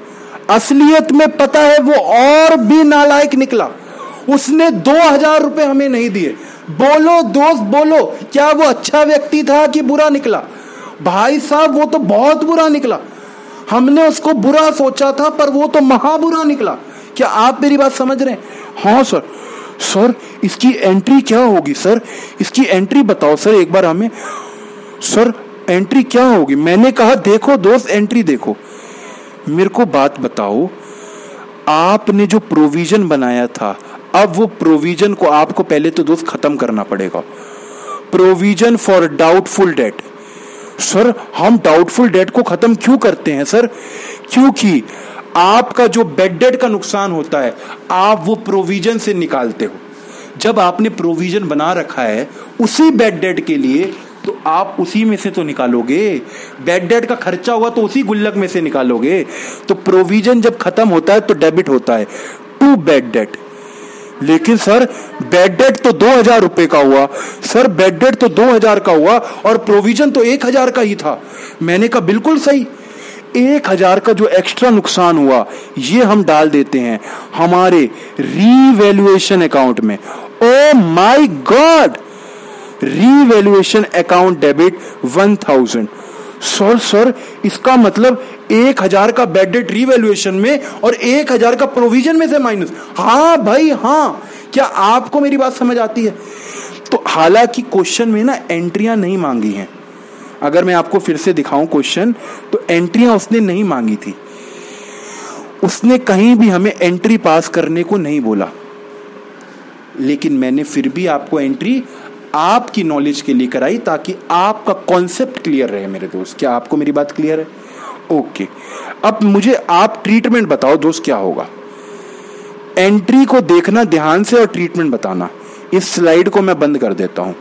असलियत में पता है वो और भी नालायक निकला, उसने 2000 रुपए हमें नहीं दिए। बोलो दोस्त बोलो, क्या वो अच्छा व्यक्ति था कि बुरा निकला? भाई साहब वो तो बहुत बुरा निकला, हमने उसको बुरा सोचा था पर वो तो महाबुरा निकला। क्या आप मेरी बात समझ रहे हैं? हाँ सर। सर इसकी एंट्री क्या होगी सर, इसकी एंट्री बताओ सर एक बार हमें। सर एंट्री क्या होगी? मैंने कहा देखो दोस्त एंट्री देखो। मेरे को बात बताओ, आपने जो प्रोविजन बनाया था, अब वो प्रोविजन को आपको पहले तो दोस्त खत्म करना पड़ेगा। Provision for doubtful debt. Sir हम डाउटफुल डेट को खत्म क्यों करते हैं सर? क्योंकि आपका जो बेड डेट का नुकसान होता है आप वो प्रोविजन से निकालते हो। जब आपने प्रोविजन बना रखा है उसी बेड डेट के लिए, तो आप उसी में से तो निकालोगे। बेड डेट का खर्चा हुआ तो उसी गुल्लक में से निकालोगे। तो प्रोविजन जब खत्म होता है तो डेबिट होता है टू बेड डेट। लेकिन सर बेड डेट तो 2000 रुपए का हुआ। सर बेड डेट तो 2000 का हुआ और प्रोविजन तो 1000 का ही था। मैंने कहा बिल्कुल सही, 1000 का जो एक्स्ट्रा नुकसान हुआ ये हम डाल देते हैं हमारे रीवैल्यूएशन अकाउंट में। Oh my god, revaluation account debit 1000। सर इसका मतलब 1000 का बेड डेट रीवैल्यूएशन में और 1000 का प्रोविजन में से माइनस। हाँ भाई हाँ, क्या आपको मेरी बात समझ आती है? तो हालांकि क्वेश्चन में ना एंट्रियां नहीं मांगी हैं, अगर मैं आपको फिर से दिखाऊं क्वेश्चन, तो एंट्रियां उसने नहीं मांगी थी। उसने कहीं भी हमें एंट्री पास करने को नहीं बोला, लेकिन मैंने फिर भी आपको एंट्री आपकी नॉलेज के लिए कराई ताकि आपका कॉन्सेप्ट क्लियर रहे मेरे दोस्त। क्या आपको मेरी बात क्लियर है? ओके, अब मुझे आप ट्रीटमेंट बताओ दोस्त क्या होगा। एंट्री को देखना ध्यान से और ट्रीटमेंट बताना। इस स्लाइड को मैं बंद कर देता हूं।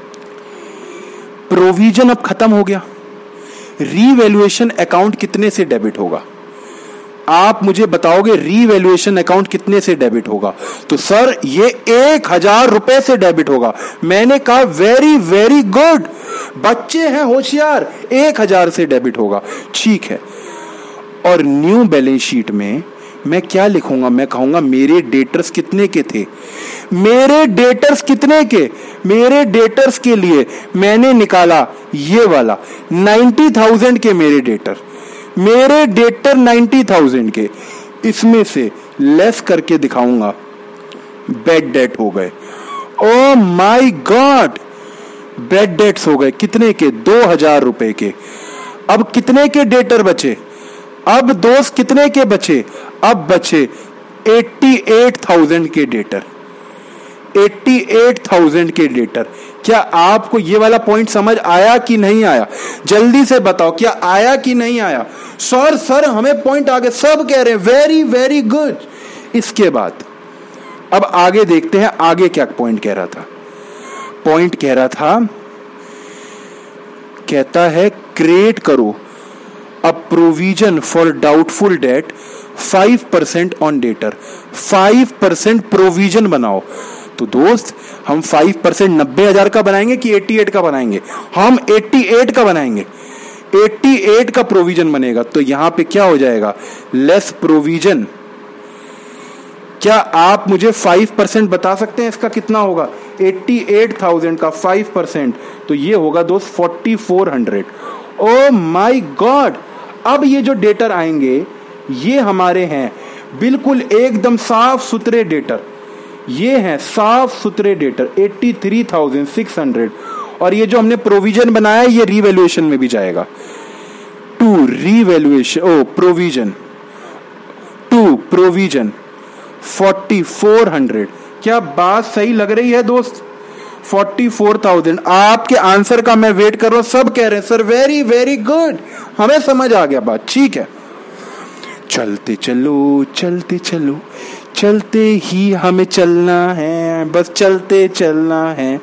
प्रोविजन अब खत्म हो गया, रीवैल्यूएशन अकाउंट कितने से डेबिट होगा? आप मुझे बताओगे रीवैल्यूएशन अकाउंट कितने से डेबिट होगा? तो सर ये 1000 रुपए से डेबिट होगा। मैंने कहा वेरी वेरी गुड, बच्चे हैं होशियार, 1000 से डेबिट होगा। ठीक है, और न्यू बैलेंस शीट में मैं क्या लिखूंगा? मैं कहूंगा मेरे डेटर्स कितने के थे। मेरे डेटर्स कितने के? मेरे डेटर्स के लिए मैंने निकाला ये वाला 90,000 के मेरे डेटर 90,000 के, इसमें से लेस करके दिखाऊंगा बेड डेट हो गए। Oh my god, bad debts हो गए कितने के? 2000 रुपए के। अब कितने के डेटर बचे? अब दोस्त कितने के बचे? अब बचे 88,000 के डेटर। 88,000 के डेटर। क्या आपको ये वाला पॉइंट समझ आया कि नहीं आया? जल्दी से बताओ, क्या आया कि नहीं आया? सर हमें पॉइंट आ गए, सब कह रहे हैं वेरी वेरी गुड। इसके बाद अब आगे देखते हैं आगे क्या पॉइंट कह रहा था। पॉइंट कह रहा था, कहता है क्रिएट करो a provision for doubtful debt 5% on debtor. 5% provision बनाओ। तो दोस्त हम 5% 90,000 का बनाएंगे कि 88 का बनाएंगे? हम 88 का बनाएंगे। 88 का प्रोविजन बनेगा। तो यहां पे क्या हो जाएगा? Less provision. क्या आप मुझे 5% बता सकते हैं इसका कितना होगा? 88,000 का 5%, तो ये होगा दोस्त 4400। ओ माय गॉड, अब ये जो डेटर आएंगे ये हमारे हैं बिल्कुल एकदम साफ सुथरे डेटर। ये हैं साफ सुथरे डेटर 83,600। और ये जो हमने प्रोविजन बनाया ये रीवैल्यूएशन में भी जाएगा। To revaluation, oh provision, to provision 4400। क्या बात सही लग रही है दोस्त? 44,000। आपके आंसर का मैं वेट कर रहा हूं। सब कह रहे हैं सर वेरी वेरी गुड, हमें समझ आ गया बात। ठीक है, चलते चलो चलते चलो, चलते ही हमें चलना है, बस चलते चलना है।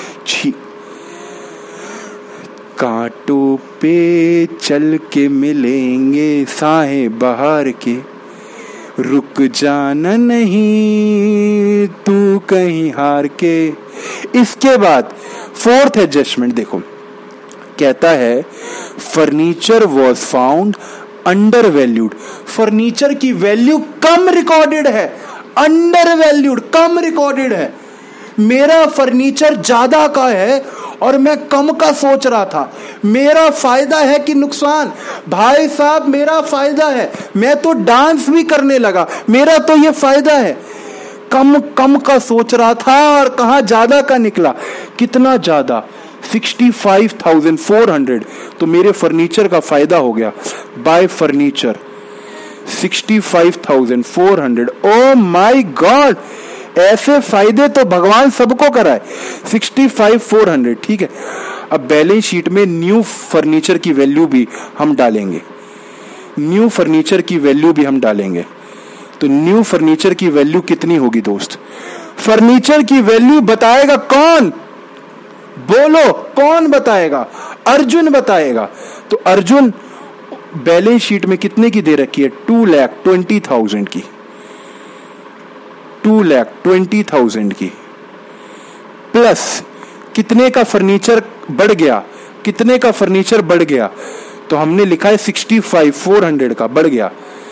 कांटों पे चल के मिलेंगे साहें बहार के, रुक जाना नहीं तू कहीं हार के। इसके बाद 4th एडजस्टमेंट देखो, कहता है furniture was found under valued. Furniture की वैल्यू कम रिकॉर्डेड है, अंडर वैल्यूड, कम रिकॉर्डेड है। मेरा फर्नीचर ज्यादा का है और मैं कम का सोच रहा था। मेरा फायदा है कि नुकसान? भाई साहब मेरा फायदा है, मैं तो डांस भी करने लगा, मेरा तो ये फायदा है। कम कम का सोच रहा था और कहां ज्यादा का निकला। कितना ज्यादा? 65,400। तो मेरे फर्नीचर का फायदा हो गया। By furniture 65,400। Oh my God, ऐसे फायदे तो भगवान सबको कराए। 65,400, ठीक है। अब बैलेंस शीट में न्यू फर्नीचर की वैल्यू भी हम डालेंगे, न्यू फर्नीचर की वैल्यू भी हम डालेंगे। तो न्यू फर्नीचर की वैल्यू कितनी होगी दोस्त? फर्नीचर की वैल्यू बताएगा कौन? बोलो कौन बताएगा? अर्जुन बताएगा। तो अर्जुन बैलेंस शीट में कितने की दे रखी है? 2,20,000 की, 2,20,000 की। प्लस कितने का फर्नीचर बढ़ गया? कितने का फर्नीचर बढ़ गया? तो हमने लिखा है 65,400 का बढ़ गया,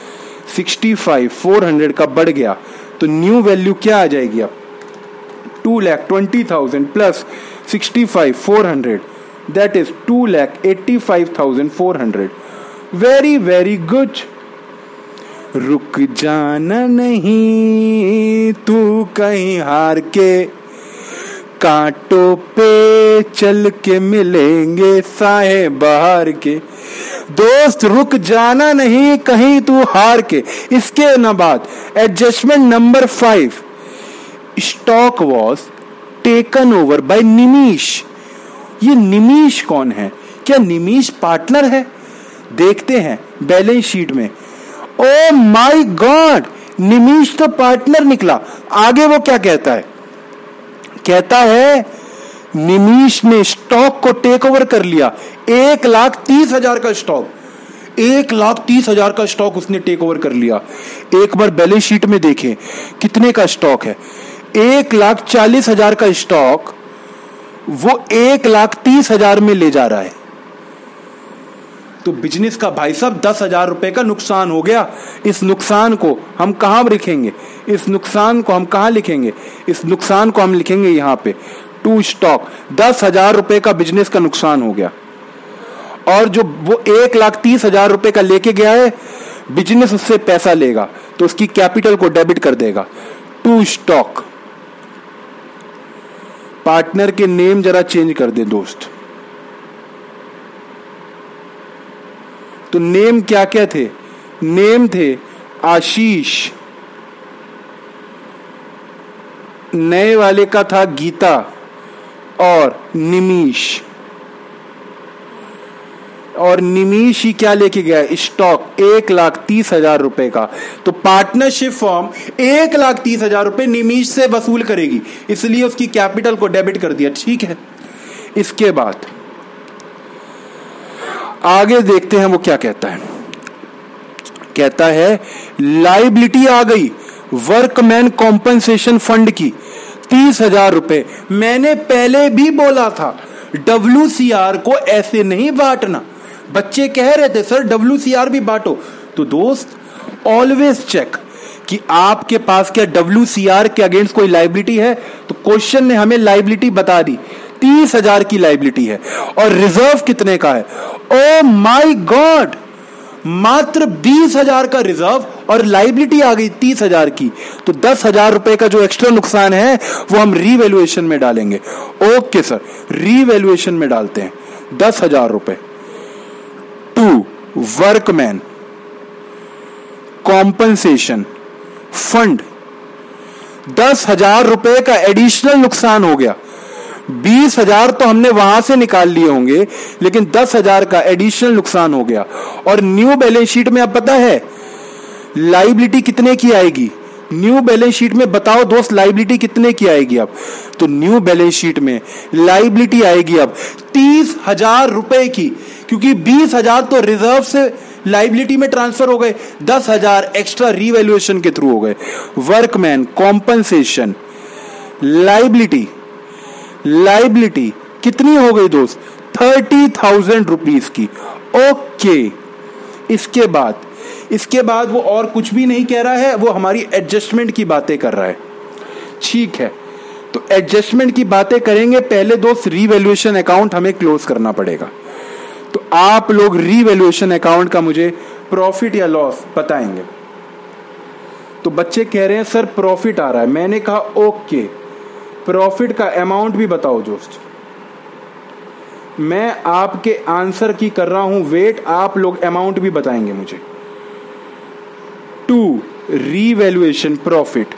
65,400 का बढ़ गया। तो न्यू वैल्यू क्या आ जाएगी अब? 2,20,000 plus 65,400, that is 2,85,400। Very very good. रुक जाना नहीं तू कहीं हार के, कांटों पे चल के मिलेंगे साए बहार के। दोस्त रुक जाना नहीं कहीं तू हार के। इसके न बाद adjustment number 5, stock was taken over by Nimish. ये निमीश कौन है? क्या निमीश पार्टनर है? देखते हैं बैलेंस शीट में। ओ माय गॉड, निमीश तो पार्टनर निकला। आगे वो क्या कहता है? कहता है निमीश ने स्टॉक को टेक ओवर कर लिया। 1,30,000 का स्टॉक, 1,30,000 का स्टॉक उसने टेक ओवर कर लिया। एक बार बैलेंस शीट में देखें कितने का स्टॉक है। 1,40,000 का स्टॉक वो 1,30,000 में ले जा रहा है। तो बिजनेस का भाई साहब 10,000 रुपए का नुकसान हो गया। इस नुकसान को हम कहां लिखेंगे? इस नुकसान को हम कहां लिखेंगे? इस नुकसान को हम लिखेंगे यहां पे, टू स्टॉक। 10,000 रुपए का बिजनेस का नुकसान हो गया। और जो वो 1,30,000 रुपए का लेके गया है, बिजनेस उससे पैसा लेगा तो उसकी कैपिटल को डेबिट कर देगा। To stock. पार्टनर के नेम जरा चेंज कर दे दोस्त। तो नेम क्या क्या थे? नेम थे आशीष, नए वाले का था गीता और निमीश। और निमीश ही क्या लेके गया? स्टॉक 1,30,000 रुपए का। तो पार्टनरशिप फॉर्म 1,30,000 रुपए निमीश से वसूल करेगी, इसलिए उसकी कैपिटल को डेबिट कर दिया। ठीक है, इसके बाद आगे देखते हैं वो क्या कहता है। कहता है लायबिलिटी आ गई वर्कमैन कॉम्पनसेशन फंड की 30,000 रुपए। मैंने पहले भी बोला था WCR को ऐसे नहीं बांटना। बच्चे कह रहे थे सर WCR भी बांटो। तो दोस्त ऑलवेज चेक कि आपके पास क्या WCR के अगेंस्ट कोई लायबिलिटी है। तो क्वेश्चन ने हमें लायबिलिटी बता दी, 30,000 की लायबिलिटी है। और रिजर्व कितने का है? ओ माय गॉड, मात्र 20,000 का रिजर्व और लायबिलिटी आ गई 30,000 की। तो 10,000 रुपए का जो एक्स्ट्रा नुकसान है वो हम रीवैल्यूएशन में डालेंगे। ओके सर, रीवैल्यूएशन में डालते हैं 10,000 रुपए। टू वर्कमैन कॉम्पनसेशन फंड, 10,000 रुपए का एडिशनल नुकसान हो गया। 20,000 तो हमने वहां से निकाल लिए होंगे, लेकिन 10,000 का एडिशनल नुकसान हो गया। और न्यू बैलेंस शीट में अब पता है लायबिलिटी कितने की आएगी? न्यू बैलेंस शीट में बताओ दोस्त, लायबिलिटी कितने की आएगी अब? तो न्यू बैलेंस शीट में लायबिलिटी आएगी अब 30,000 रुपए की, क्योंकि 20,000 तो रिजर्व से लायबिलिटी में ट्रांसफर हो गए, 10,000 एक्स्ट्रा रीवैल्यूएशन के थ्रू हो गए। वर्कमैन कॉम्पनसेशन लायबिलिटी, लायबिलिटी कितनी हो गई दोस्त? 30,000 रुपीज की। ओके, इसके बाद वो और कुछ भी नहीं कह रहा है, वो हमारी एडजस्टमेंट की बातें कर रहा है। ठीक है, तो एडजस्टमेंट की बातें करेंगे। पहले दोस्त रीवैल्यूएशन अकाउंट हमें क्लोज करना पड़ेगा। तो आप लोग रीवैल्यूएशन अकाउंट का मुझे प्रॉफिट या लॉस बताएंगे। तो बच्चे कह रहे हैं सर प्रॉफिट आ रहा है। मैंने कहा ओके, प्रॉफिट का अमाउंट भी बताओ दोस्त। मैं आपके आंसर की कर रहा हूं वेट, आप लोग अमाउंट भी बताएंगे मुझे। To revaluation profit,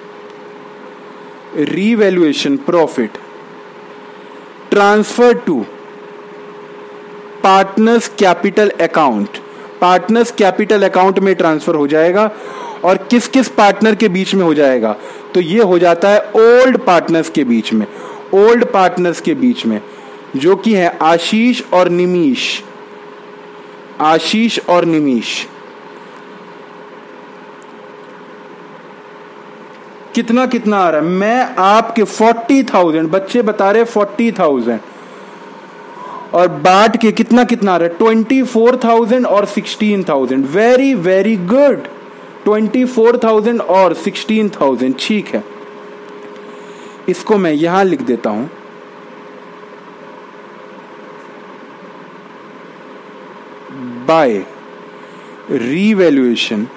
revaluation profit transfer to partners capital account, partners capital account में ट्रांसफर हो जाएगा। और किस किस पार्टनर के बीच में हो जाएगा? तो ये हो जाता है ओल्ड पार्टनर्स के बीच में, ओल्ड पार्टनर्स के बीच में, जो कि है आशीष और निमीश, आशीष और निमीश। कितना कितना आ रहा है? मैं आपके 40,000, बच्चे बता रहे 40,000, और बांट के कितना कितना आ रहा है? 24,000 और 16,000। वेरी वेरी गुड, 24,000 और 16,000। ठीक है, इसको मैं यहां लिख देता हूं। बाय रीवैल्यूएशन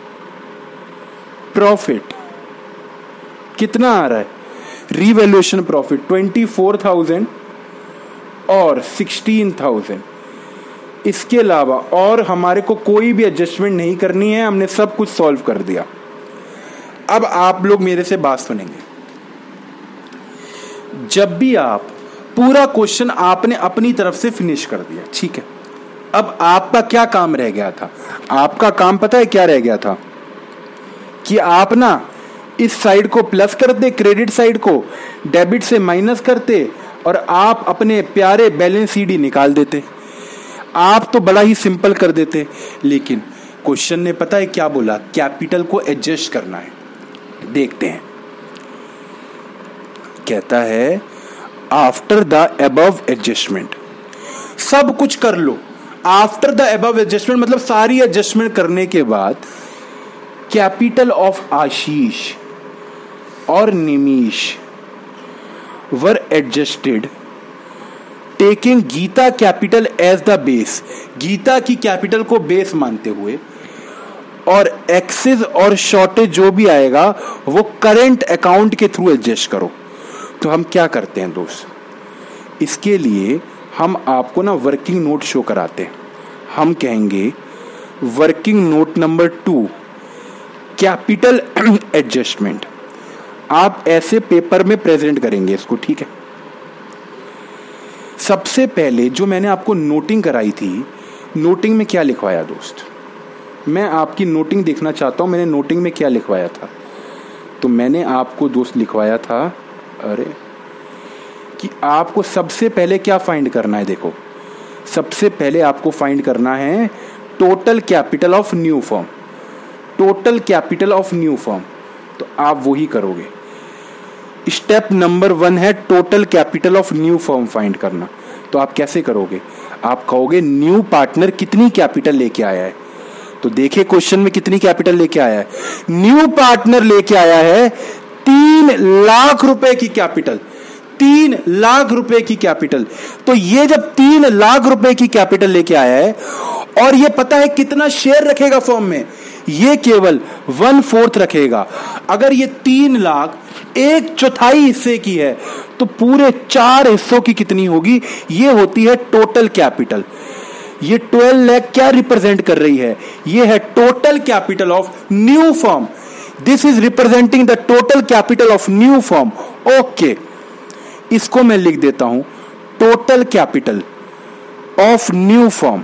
प्रॉफिट कितना आ रहा है? रीवैल्यूएशन प्रॉफिट 24,000 और 16,000। इसके अलावा और हमारे को कोई भी एडजस्टमेंट नहीं करनी है, हमने सब कुछ सॉल्व कर दिया। अब आप लोग मेरे से बात सुनेंगे। जब भी आप पूरा क्वेश्चन आपने अपनी तरफ से फिनिश कर दिया, ठीक है, अब आपका क्या काम रह गया था? आपका काम पता है क्या रह गया था? कि आप ना इस साइड को प्लस करते, क्रेडिट साइड को डेबिट से माइनस करते, और आप अपने प्यारे बैलेंस शीट निकाल देते। आप तो बड़ा ही सिंपल कर देते, लेकिन क्वेश्चन ने पता है क्या बोला? कैपिटल को एडजस्ट करना है। देखते हैं, कहता है आफ्टर द अबव एडजस्टमेंट, सब कुछ कर लो। आफ्टर द अबव एडजस्टमेंट मतलब सारी एडजस्टमेंट करने के बाद कैपिटल ऑफ आशीष और Nimish were adjusted taking Geeta capital as the base, Geeta की कैपिटल को बेस मानते हुए, और एक्सेस और शॉर्टेज जो भी आएगा वो करंट अकाउंट के थ्रू एडजस्ट करो। तो हम क्या करते हैं दोस्त, इसके लिए हम आपको ना वर्किंग नोट शो कराते हैं। हम कहेंगे working note number 2 capital adjustment. आप ऐसे पेपर में प्रेजेंट करेंगे इसको, ठीक है। सबसे पहले जो मैंने आपको नोटिंग कराई थी, नोटिंग में क्या लिखवाया दोस्त? मैं आपकी नोटिंग देखना चाहता हूं, मैंने नोटिंग में क्या लिखवाया था। तो मैंने आपको दोस्त लिखवाया था, अरे, कि आपको सबसे पहले क्या फाइंड करना है। देखो, सबसे पहले आपको फाइंड करना है total capital of new firm, total capital of new firm. तो आप वही करोगे। स्टेप नंबर 1 है total capital of new firm find करना। तो आप कैसे करोगे? आप कहोगे न्यू पार्टनर कितनी कैपिटल लेके आया है। तो देखिए क्वेश्चन में कितनी कैपिटल लेके आया है। न्यू पार्टनर लेके आया है 3 लाख रुपए की कैपिटल, 3 लाख रुपए की कैपिटल। तो ये जब 3 लाख रुपए की कैपिटल लेके आया है, और ये पता है कितना शेयर रखेगा फर्म में, ये केवल 1/4 रखेगा। अगर ये 3 लाख 1/4 हिस्से की है, तो पूरे 4 हिस्सों की कितनी होगी? ये होती है टोटल कैपिटल। ये 12 लाख क्या रिप्रेजेंट कर रही है? ये है total capital of new firm. This is representing the total capital of new firm. Okay, इसको मैं लिख देता हूं, total capital of new firm,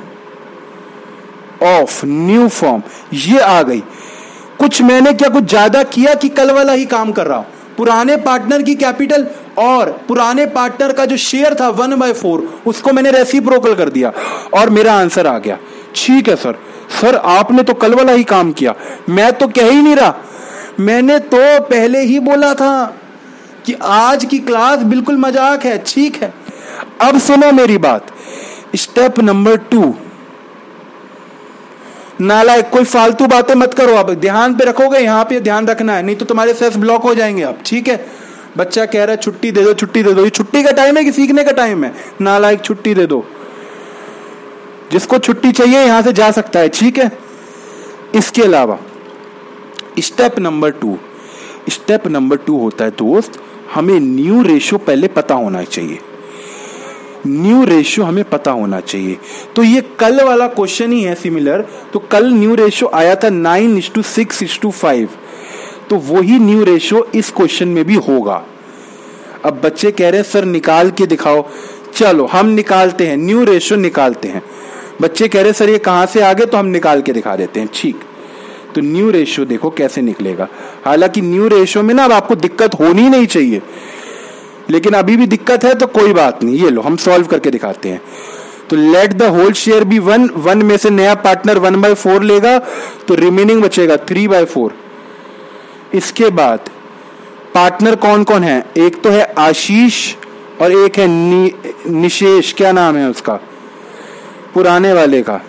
of new firm. ये आ गई। कुछ मैंने क्या कुछ ज्यादा किया कि कल वाला ही काम कर रहा हूं? पुराने पार्टनर की कैपिटल और पुराने पार्टनर का जो शेयर था 1/4, उसको मैंने रेसिप्रोकल कर दिया और मेरा आंसर आ गया। ठीक है सर। सर आपने तो कल वाला ही काम किया। मैं तो कह ही नहीं रहा, मैंने तो पहले ही बोला था कि आज की क्लास बिल्कुल मजाक है। ठीक है, अब सुनो मेरी बात। स्टेप नंबर 2, नालायक, कोई फालतू बातें मत करो। अब ध्यान पे रखोगे, यहाँ पे ध्यान रखना है, नहीं तो तुम्हारे सेल्स ब्लॉक हो जाएंगे आप, ठीक है। बच्चा कह रहा है छुट्टी दे दो, छुट्टी दे दो। ये छुट्टी का टाइम है कि सीखने का टाइम है? नालायक, छुट्टी दे दो। जिसको छुट्टी चाहिए यहां से जा सकता है, ठीक है। इसके अलावा स्टेप नंबर टू होता है दोस्त, हमें न्यू रेशियो पहले पता होना चाहिए। न्यू रेशियो हमें पता होना चाहिए। तो ये कल वाला क्वेश्चन ही है सिमिलर। तो कल न्यू रेशियो आया था 9:6:5, तो वही न्यू रेशियो इस क्वेश्चन में भी होगा। अब बच्चे कह रहे हैं सर निकाल के दिखाओ। चलो हम निकालते हैं, न्यू रेशियो निकालते हैं। बच्चे कह रहे हैं सर ये कहां से आ गए, तो हम निकाल के दिखा देते हैं, ठीक। तो न्यू रेशियो देखो कैसे निकलेगा। हालांकि न्यू रेशियो में ना अब आपको दिक्कत होनी नहीं चाहिए, लेकिन अभी भी दिक्कत है तो कोई बात नहीं, ये लो हम सॉल्व करके दिखाते हैं। तो let the whole share be 1 में से नया पार्टनर 1/4 लेगा, तो रिमेनिंग बचेगा 3/4। इसके बाद पार्टनर कौन कौन है? एक तो है आशीष और एक है निशेष, क्या नाम है उसका पुराने वाले का?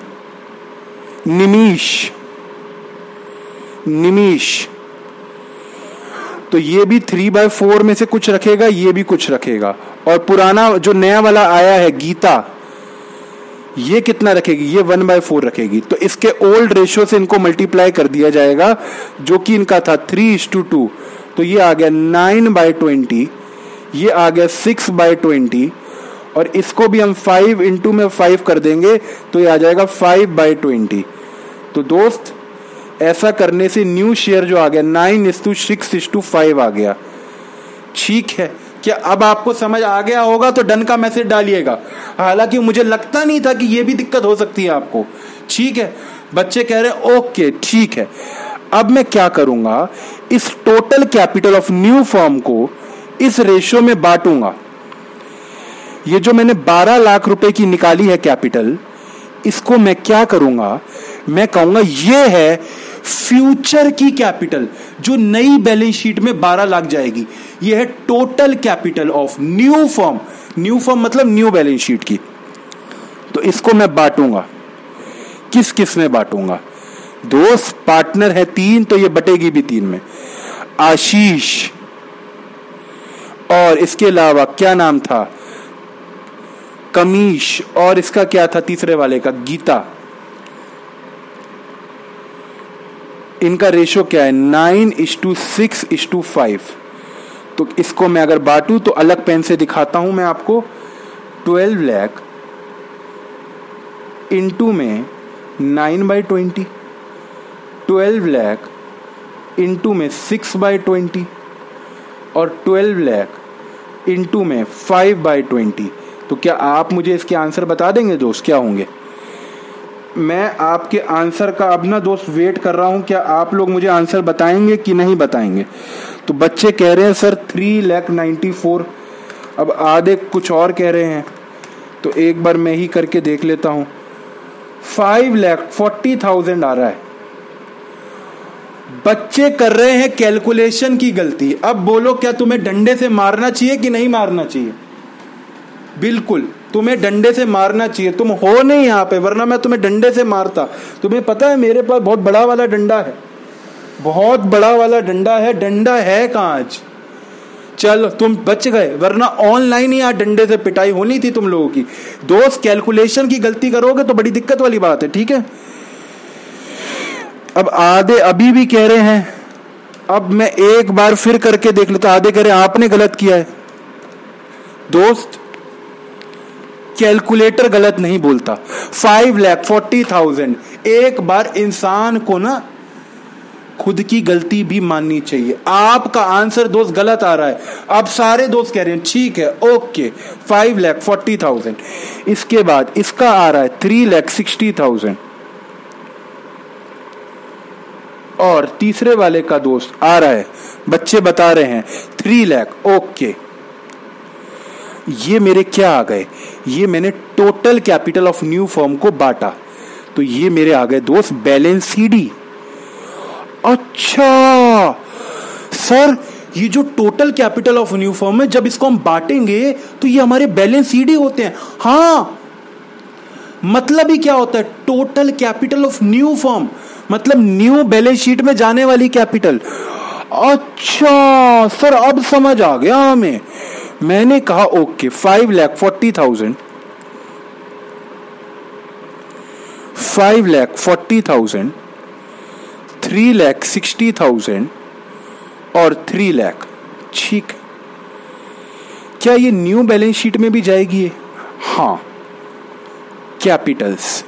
निमीश। तो ये भी 3/4 में से कुछ रखेगा, ये भी कुछ रखेगा। और पुराना जो नया वाला आया है गीता, ये कितना रखेगी? ये 1/4 रखेगी। तो इसके ओल्ड रेशियो से इनको मल्टीप्लाई कर दिया जाएगा, जो कि इनका था 3:2। तो ये आ गया 9/20, ये आ गया 6/20, और इसको भी हम 5 इंटू में 5 कर देंगे, तो ये आ जाएगा 5/20। तो दोस्त ऐसा करने से न्यू शेयर जो आ गया 9:6:5 आ गया, ठीक है। क्या अब आपको समझ आ गया होगा? तो डन का मैसेज डालिएगा। हालांकि मुझे लगता नहीं था कि ये भी दिक्कत हो सकती है आपको, ठीक है। बच्चे कह रहे हैं ओके ठीक है। अब मैं क्या करूंगा, इस total capital of new firm को इस रेशियो में बांटूंगा। ये जो मैंने 12 लाख रुपए की निकाली है कैपिटल, इसको मैं क्या करूंगा, मैं कहूंगा ये है फ्यूचर की कैपिटल जो नई बैलेंस शीट में 12 लाख जाएगी। ये है total capital of new firm. New firm मतलब न्यू बैलेंस शीट की। तो इसको मैं बांटूंगा, किस किस में बांटूंगा दोस्त? पार्टनर है 3, तो ये बटेगी भी 3 में। आशीष, और इसके अलावा क्या नाम था? कमीश, और इसका क्या था तीसरे वाले का? गीता। इनका रेशो क्या है? 9:6:5। तो इसको मैं अगर बांटू तो अलग पेन से दिखाता हूं मैं आपको। 12 लाख इंटू में 9/20, 12 लाख इंटू में 6/20, और 12 लाख इंटू में 5/20। तो क्या आप मुझे इसके आंसर बता देंगे दोस्त, क्या होंगे? मैं आपके आंसर का अब ना दोस्त वेट कर रहा हूं, क्या आप लोग मुझे आंसर बताएंगे कि नहीं बताएंगे? तो बच्चे कह रहे हैं सर 3,94,000। अब आधे कुछ और कह रहे हैं, तो एक बार मैं ही करके देख लेता हूं। 5,40,000 आ रहा है। बच्चे कर रहे हैं कैलकुलेशन की गलती। अब बोलो क्या तुम्हें डंडे से मारना चाहिए कि नहीं मारना चाहिए? बिल्कुल तुम्हें डंडे से मारना चाहिए। तुम हो नहीं यहाँ पे, वरना मैं तुम्हें डंडे से मारता। तुम्हें पता है मेरे पास बहुत बड़ा वाला डंडा है, बहुत बड़ा वाला डंडा है। डंडा है कहाँ आज? चलो तुम बच गए, वरना ऑनलाइन ही आज डंडे से पिटाई होनी थी तुम लोगों की। दोस्त कैलकुलेशन की गलती करोगे तो बड़ी दिक्कत वाली बात है, ठीक है। अब आधे अभी भी कह रहे हैं, अब मैं एक बार फिर करके देख लेता। आधे कह रहे हैं आपने गलत किया है। दोस्त कैलकुलेटर गलत नहीं बोलता। 5,40,000। एक बार इंसान को ना खुद की गलती भी माननी चाहिए। आपका आंसर दोस्त गलत आ रहा है। अब सारे दोस्त कह रहे हैं ठीक है ओके 5,40,000। इसके बाद इसका आ रहा है 3,60,000, और तीसरे वाले का दोस्त आ रहा है, बच्चे बता रहे हैं 3 लाख। ओके, ये मेरे क्या आ गए? ये मैंने total capital of new firm को बांटा, तो ये मेरे आ गए दोस्त बैलेंस सीडी। अच्छा सर, ये जो total capital of new firm है, जब इसको हम बांटेंगे तो ये हमारे बैलेंस सीडी होते हैं। हाँ मतलब ही क्या होता है? Total capital of new firm, मतलब न्यू बैलेंस शीट में जाने वाली कैपिटल। अच्छा सर, अब समझ आ गया हमें। मैंने कहा ओके, 5,40,000, 5,40,000, 3,60,000 और 3 लाख। ठीक, क्या ये न्यू बैलेंस शीट में भी जाएगी? हाँ। कैपिटल्स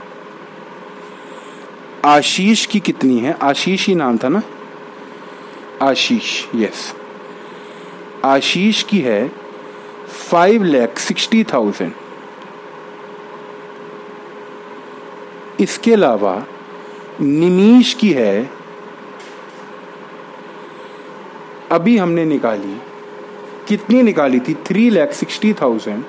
आशीष की कितनी है? आशीष ही नाम था ना, आशीष, यस। आशीष की है 5,60,000। इसके अलावा निमीश की है, अभी हमने निकाली, कितनी निकाली थी? 3,60,000।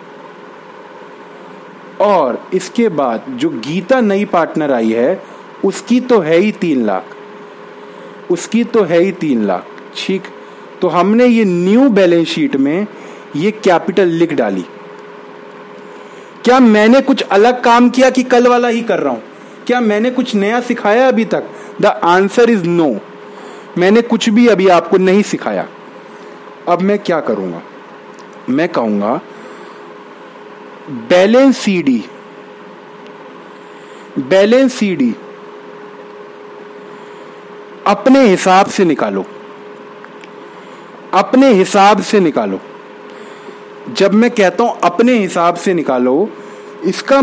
और इसके बाद जो गीता नई पार्टनर आई है उसकी तो है ही 3 लाख, उसकी तो है ही 3 लाख। ठीक, तो हमने ये न्यू बैलेंस शीट में ये कैपिटल लिख डाली। क्या मैंने कुछ अलग काम किया कि कल वाला ही कर रहा हूं? क्या मैंने कुछ नया सिखाया अभी तक? द आंसर इज नो, मैंने कुछ भी अभी आपको नहीं सिखाया। अब मैं क्या करूंगा? मैं कहूंगा बैलेंस सीडी, बैलेंस सीडी अपने हिसाब से निकालो, अपने हिसाब से निकालो। जब मैं कहता हूं अपने हिसाब से निकालो, इसका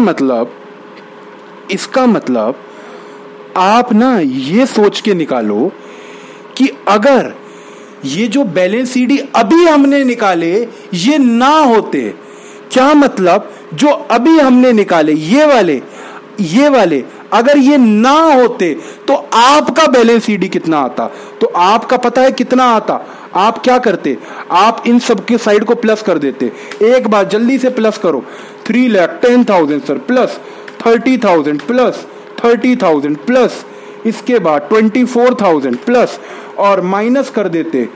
मतलब आप ना ये सोच के निकालो कि अगर ये जो बैलेंस सीडी अभी हमने निकाले ये ना होते, क्या मतलब जो अभी हमने निकाले ये वाले अगर ये ना होते तो आपका बैलेंस सीडी कितना आता? तो आपका पता है कितना आता? आप क्या करते? आप इन सब के साइड को प्लस कर देते। एक बार जल्दी से प्लस करो। 3,10,000 सर, प्लस 30,000, प्लस 30,000, प्लस इसके बाद 24,000, प्लस और माइनस कर देते,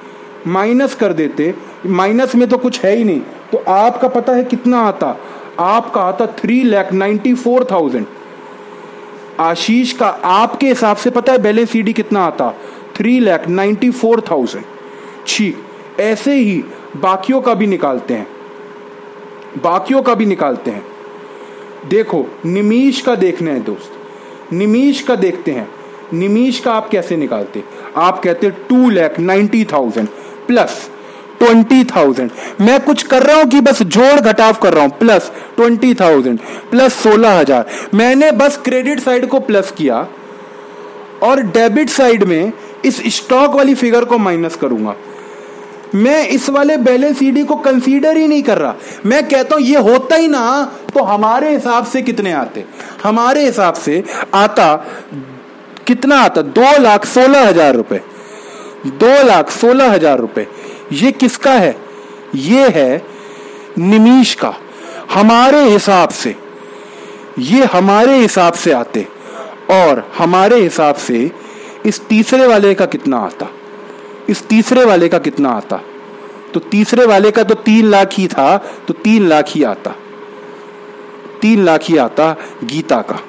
माइनस में तो कुछ है ही नहीं। तो आपका पता है कितना आता? आपका आता 3,94,000। आशीष का आपके हिसाब से पता है बैलेंस सीडी कितना आता? 3,94,000। ठीक, ऐसे ही बाकियों का भी निकालते हैं, देखो निमीश का देखना है दोस्त, निमीश का देखते हैं। निमीश का आप कैसे निकालते? आप कहते 2,90,000 प्लस 20,000। मैं कुछ कर रहा हूं कि बस जोड़ घटाव कर रहा हूं। Plus 20,000 plus 16,000। मैंने बस क्रेडिट साइड को प्लस किया और डेबिट साइड में इस स्टॉक वाली फिगर को माइनस करूंगा। मैं इस वाले बैलेंस सीडी को कंसीडर ही नहीं कर रहा। मैं कहता हूं ये होता ही ना तो हमारे हिसाब से कितने आते? हमारे हिसाब से आता कितना आता? 2,16,000 रुपए, 2,16,000 रुपए। ये किसका है? ये है निमीश का। हमारे हिसाब से ये हमारे हिसाब से आते और हमारे हिसाब से इस तीसरे वाले का कितना आता? इस तीसरे वाले का कितना आता? तो तीसरे वाले का तो 3 लाख ही था, तो 3 लाख ही आता, 3 लाख ही आता गीता का।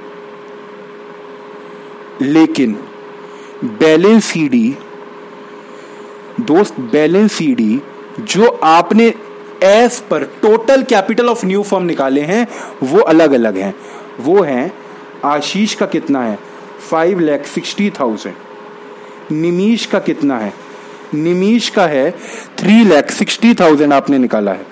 लेकिन बैलेंस सीडी दोस्त, बैलेंस सीडी जो आपने as per total capital of new firm निकाले हैं वो अलग अलग हैं। वो हैं, आशीष का कितना है? 5,60,000। निमीश का कितना है? निमीश का है 3,60,000 आपने निकाला है,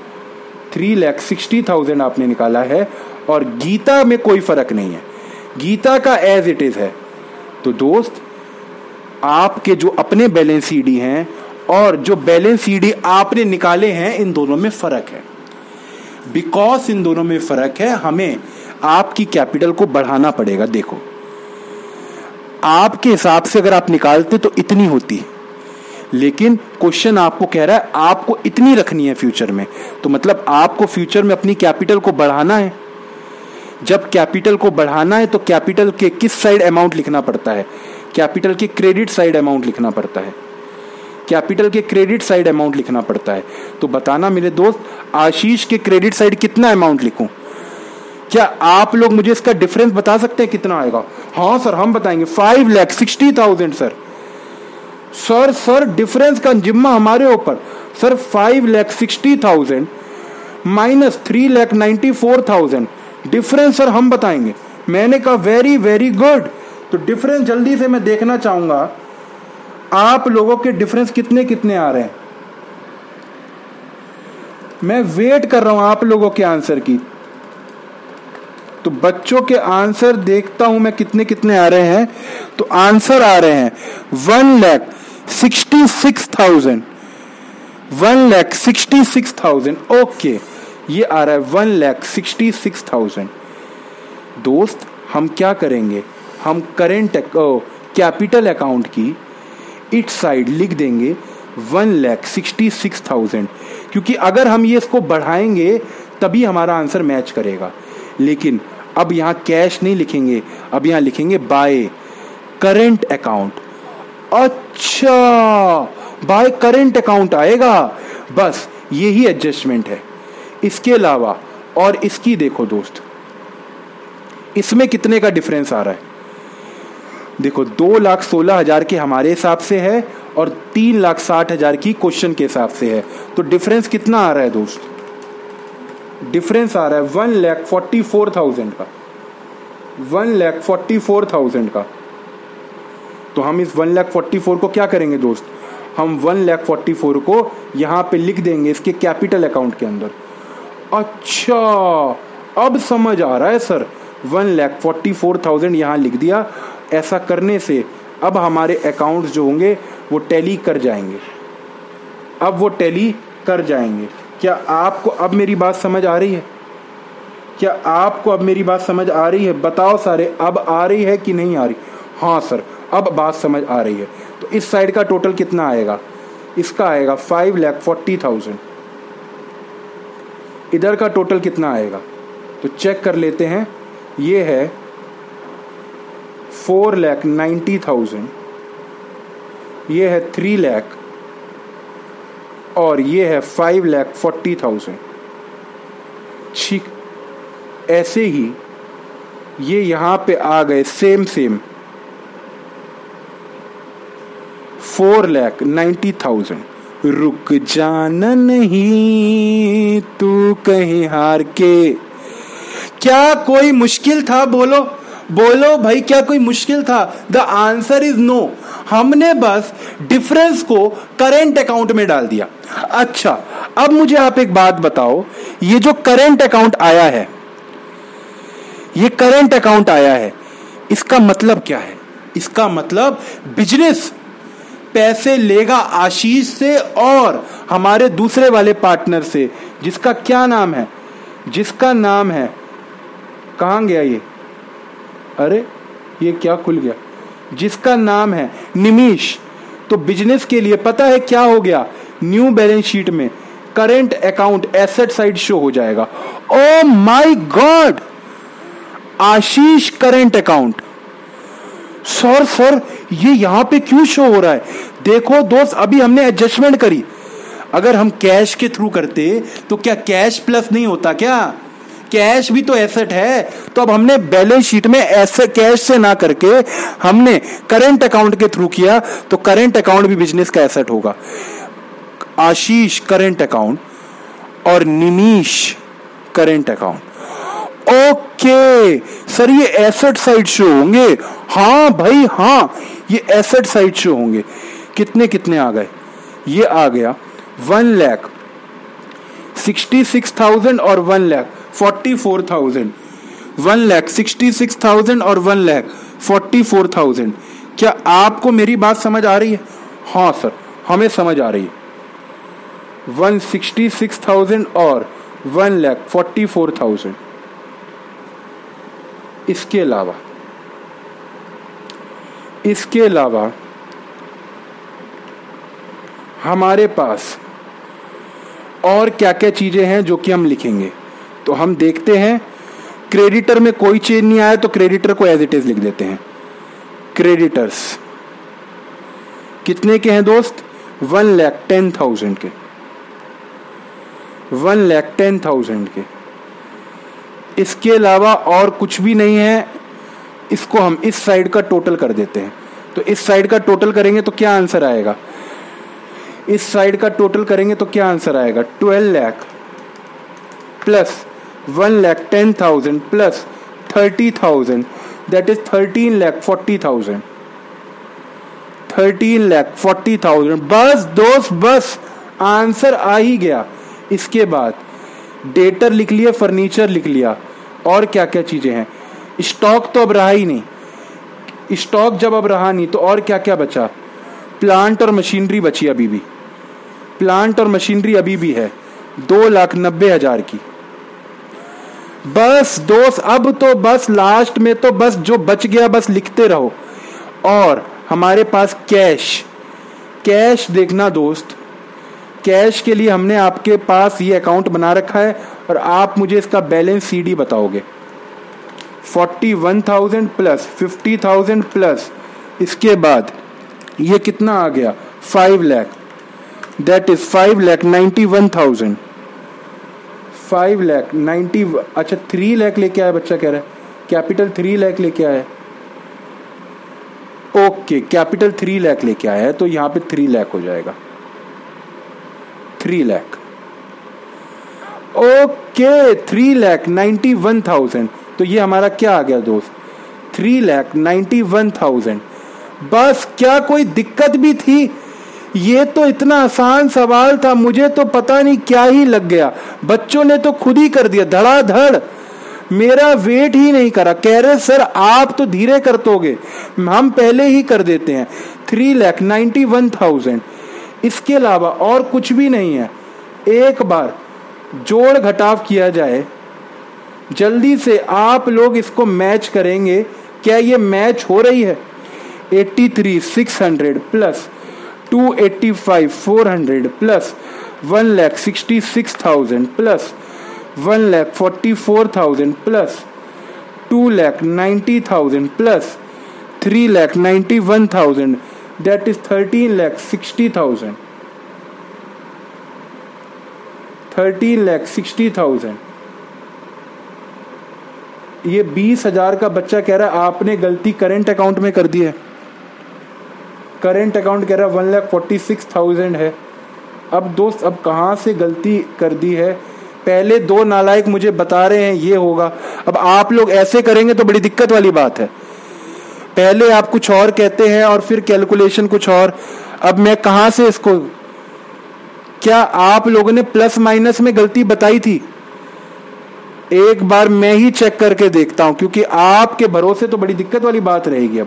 3,60,000 आपने निकाला है। और गीता में कोई फर्क नहीं है, गीता का एज इट इज है। तो दोस्त, आपके जो अपने बैलेंस सीडी हैं और जो बैलेंस सीडी आपने निकाले हैं, इन दोनों में फर्क है। बिकॉज इन दोनों में फर्क है, हमें आपकी कैपिटल को बढ़ाना पड़ेगा। देखो, आपके हिसाब से अगर आप निकालते तो इतनी होती, लेकिन क्वेश्चन आपको कह रहा है आपको इतनी रखनी है फ्यूचर में। तो मतलब आपको फ्यूचर में अपनी कैपिटल को बढ़ाना है। जब कैपिटल को बढ़ाना है तो कैपिटल के किस साइड अमाउंट लिखना पड़ता है? कैपिटल के क्रेडिट साइड अमाउंट लिखना पड़ता है, कैपिटल के क्रेडिट साइड अमाउंट लिखना पड़ता है। तो बताना मेरे दोस्त, आशीष के क्रेडिट साइड कितना अमाउंट लिखूं? क्या आप लोग मुझे इसका डिफरेंस बता सकते हैं कितना आएगा? हाँ सर हम बताएंगे, 5,60,000 सर। सर डिफरेंस का जिम्मा हमारे ऊपर सर। 5,60,000 माइनस 3,94,000 डिफरेंस सर हम बताएंगे। मैंने कहा वेरी वेरी गुड। तो डिफरेंस जल्दी से मैं देखना चाहूंगा आप लोगों के डिफरेंस कितने कितने आ रहे हैं। मैं वेट कर रहा हूं आप लोगों के आंसर की। तो बच्चों के आंसर देखता हूं मैं कितने कितने आ रहे हैं। तो आंसर आ रहे हैं 1,66,000, 1,66,000। ओके, ये आ रहा है 1,66,000। दोस्त हम क्या करेंगे, हम करेंट कैपिटल अकाउंट की इट साइड लिख देंगे 1,66,000, क्योंकि अगर हम ये इसको बढ़ाएंगे तभी हमारा आंसर मैच करेगा। लेकिन अब यहाँ कैश नहीं लिखेंगे, अब यहाँ लिखेंगे बाय करेंट अकाउंट। अच्छा, बाय करेंट अकाउंट आएगा। बस यही एडजस्टमेंट है। इसके अलावा और इसकी देखो दोस्त, इसमें कितने का डिफरेंस आ रहा है। देखो 2,16,000 के हमारे हिसाब से है और 3,60,000 की क्वेश्चन के हिसाब से है। तो डिफरेंस कितना आ रहा है दोस्त? डिफरेंस आ रहा है 1,44,000 का, 1,44,000 का। तो हम इस 1,44,000 को क्या करेंगे दोस्त, हम 1,44,000 को यहां पे लिख देंगे इसके कैपिटल अकाउंट के अंदर। अच्छा, अब समझ आ रहा है सर। 1,44,000 यहां लिख दिया। ऐसा करने से अब हमारे अकाउंट्स जो होंगे वो टैली कर जाएंगे। अब वो टैली कर जाएंगे। क्या आपको अब मेरी बात समझ आ रही है? क्या आपको अब मेरी बात समझ आ रही है? बताओ सारे, अब आ रही है कि नहीं आ रही? हाँ सर, अब बात समझ आ रही है। तो इस साइड का टोटल कितना आएगा? इसका आएगा 5,40,000। इधर का टोटल कितना आएगा? तो चेक कर लेते हैं। ये है 4,90,000, ये है 3 लाख और ये है 5,40,000। ठीक ऐसे ही ये यहां पे आ गए सेम 4,90,000। रुक जाना नहीं तू कहीं हार के। क्या कोई मुश्किल था? बोलो बोलो भाई, क्या कोई मुश्किल था? The answer is no. हमने बस डिफरेंस को करेंट अकाउंट में डाल दिया। अच्छा, अब मुझे आप एक बात बताओ, ये जो करेंट अकाउंट आया है, ये करेंट अकाउंट आया है, इसका मतलब क्या है? इसका मतलब बिजनेस पैसे लेगा आशीष से और हमारे दूसरे वाले पार्टनर से, जिसका क्या नाम है, जिसका नाम है, कहां गया ये? अरे ये क्या खुल गया? जिसका नाम है निमिष। तो बिजनेस के लिए पता है क्या हो गया? न्यू बैलेंस शीट में current account asset side show हो जाएगा। Oh my God, Ashish current account. Sir ये यहां पे क्यों शो हो रहा है? देखो दोस्त, अभी हमने एडजस्टमेंट करी। अगर हम कैश के थ्रू करते तो क्या कैश प्लस नहीं होता क्या? कैश भी तो एसेट है। तो अब हमने बैलेंस शीट में ऐसे कैश से ना करके हमने करेंट अकाउंट के थ्रू किया, तो करेंट अकाउंट भी बिजनेस का एसेट होगा। आशीष करेंट अकाउंट और Nimish current account. Okay sir, ये एसेट साइड शो होंगे। हाँ भाई हाँ, ये एसेट साइड शो होंगे। कितने कितने आ गए? ये आ गया 1,66,000 और 1,44,000। 1,66,000 और 1,44,000। क्या आपको मेरी बात समझ आ रही है? हाँ सर, हमें समझ आ रही है। 1,66,000 और 1,44,000। इसके अलावा हमारे पास और क्या क्या चीजें हैं जो कि हम लिखेंगे। तो हम देखते हैं, क्रेडिटर में कोई चेंज नहीं आया तो क्रेडिटर को एज इट इज लिख देते हैं। क्रेडिटर्स कितने के हैं दोस्त? 1,10,000 के। 1,10,000 के। इसके अलावा और कुछ भी नहीं है। इसको हम इस साइड का टोटल कर देते हैं। तो इस साइड का टोटल करेंगे तो क्या आंसर आएगा, इस साइड का टोटल करेंगे तो क्या आंसर आएगा, 12 lakh plus 1,10,000 plus 30,000, that is 13,40,000। 13,40,000। बस दोस्त बस, आंसर आ ही गया। इसके बाद डेटर लिख लिया, फर्नीचर लिख लिया, और क्या क्या चीजें हैं। स्टॉक तो अब रहा ही नहीं। स्टॉक जब अब रहा नहीं तो और क्या क्या बचा, प्लांट और मशीनरी बची अभी भी। प्लांट और मशीनरी अभी भी है 2,90,000 की। बस दोस्त अब तो बस लास्ट में तो बस जो बच गया बस लिखते रहो। और हमारे पास कैश देखना दोस्त, कैश के लिए हमने आपके पास ये अकाउंट बना रखा है और आप मुझे इसका बैलेंस सीडी बताओगे। 41,000 प्लस 50,000 प्लस इसके बाद ये कितना आ गया, 5 लाख, दैट इज 5,91,000। 5 लाख 90, अच्छा 3 लाख लेके आया बच्चा कह रहा है, कैपिटल 3 लाख लेके आया है। ओके, कैपिटल 3 लाख लेके आया है तो यहां पे 3 लाख हो जाएगा, 3 लाख। ओके, 3,91,000। तो ये हमारा क्या आ गया दोस्त, 3,91,000। बस, क्या कोई दिक्कत भी थी? ये तो इतना आसान सवाल था, मुझे तो पता नहीं क्या ही लग गया। बच्चों ने तो खुद ही कर दिया धड़ाधड़, मेरा वेट ही नहीं करा। कह रहे सर आप तो धीरे कर दोगे, हम पहले ही कर देते हैं। 3,91,000। इसके अलावा और कुछ भी नहीं है। एक बार जोड़ घटाव किया जाए जल्दी से, आप लोग इसको मैच करेंगे। क्या ये मैच हो रही है? 83,600 plus 285,400 plus 1,66,000 plus 1,44,000 plus 2,90,000 plus 3,91,000, that is 13,60,000। 13,60,000। ये 20,000 का बच्चा कह रहा है आपने गलती करंट अकाउंट में कर दी है। करंट अकाउंट कह रहा है 1,46,000 है। अब दोस्त अब कहाँ से गलती कर दी है? पहले दो नालायक मुझे बता रहे हैं ये होगा, अब आप लोग ऐसे करेंगे तो बड़ी दिक्कत वाली बात है। पहले आप कुछ और कहते हैं और फिर कैलकुलेशन कुछ और। अब मैं कहाँ से इसको, क्या आप लोगों ने प्लस माइनस में गलती बताई थी? एक बार मैं ही चेक करके देखता हूं, क्योंकि आपके भरोसे तो बड़ी दिक्कत वाली बात रहेगी। अब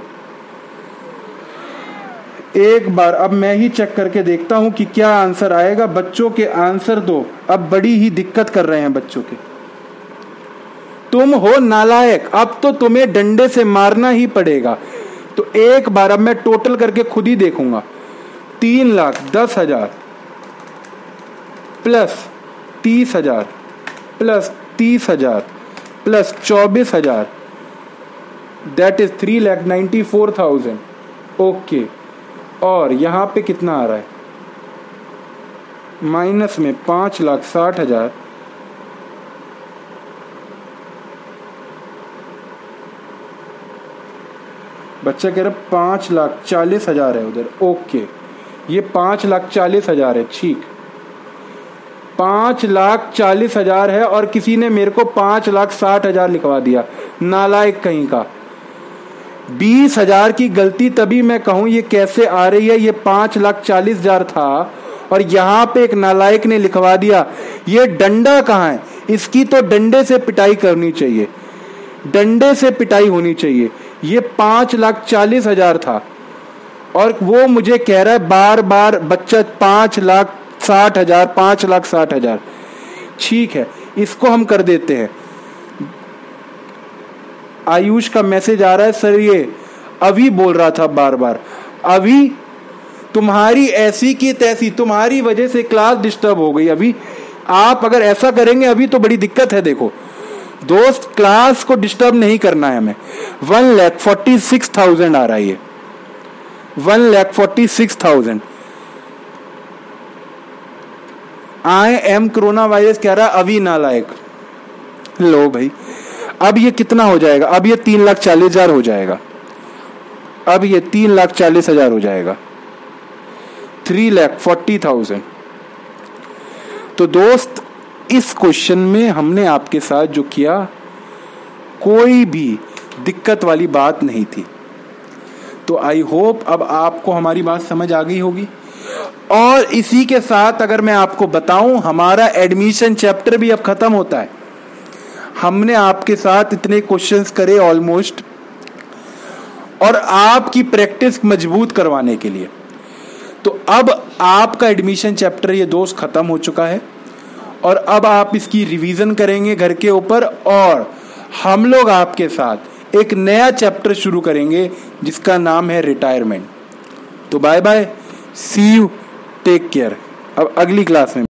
एक बार अब मैं ही चेक करके देखता हूं कि क्या आंसर आएगा। बच्चों के आंसर दो अब बड़ी ही दिक्कत कर रहे हैं बच्चों के। तुम हो नालायक, अब तो तुम्हें डंडे से मारना ही पड़ेगा। तो एक बार अब मैं टोटल करके खुद ही देखूंगा। 3,10,000 plus 30,000 plus 30,000 plus 24,000, that is 3,94,000। Okay, और यहां पे कितना आ रहा है? माइनस में 5,60,000 बच्चा कह रहा 5,40,000 है उधर। ओके, ये 5,40,000 है, ठीक। 5,40,000 है और किसी ने मेरे को 5,60,000 लिखवा दिया, नालायक कहीं का। 20,000 की गलती तभी मैं कहूं ये कैसे आ रही है। ये 5,40,000 था और यहां पे एक नालायक ने लिखवा दिया। ये डंडा कहां है? इसकी तो डंडे से पिटाई करनी चाहिए, डंडे से पिटाई होनी चाहिए। ये 5,40,000 था और वो मुझे कह रहा है बार बार बच्चा 5,60,000 5,60,000। ठीक है, इसको हम कर देते हैं। आयुष का मैसेज आ रहा है, सर ये अभी बोल रहा था बार बार। अभी तुम्हारी ऐसी की तैसी, तुम्हारी वजह से क्लास डिस्टर्ब हो गई। अभी आप अगर ऐसा करेंगे अभी तो बड़ी दिक्कत है। देखो दोस्त, क्लास को डिस्टर्ब नहीं करना है हमें। 1,46,000 आ रहा है ये, 1,46,000। आई एम कोरोना वायरस कह रहा अभी नालायक। लो भाई, अब ये कितना हो जाएगा, अब ये 3,40,000 हो जाएगा, अब ये 3,40,000 हो जाएगा, 3,40,000। तो दोस्त इस क्वेश्चन में हमने आपके साथ जो किया, कोई भी दिक्कत वाली बात नहीं थी। तो आई होप अब आपको हमारी बात समझ आ गई होगी। और इसी के साथ अगर मैं आपको बताऊं, हमारा एडमिशन चैप्टर भी अब खत्म होता है। हमने आपके साथ इतने क्वेश्चंस करे ऑलमोस्ट, और आपकी प्रैक्टिस मजबूत करवाने के लिए। तो अब आपका एडमिशन चैप्टर ये दोस्त खत्म हो चुका है, और अब आप इसकी रिवीजन करेंगे घर के ऊपर, और हम लोग आपके साथ एक नया चैप्टर शुरू करेंगे जिसका नाम है रिटायरमेंट। तो bye bye, see you, take care. अब अगली क्लास में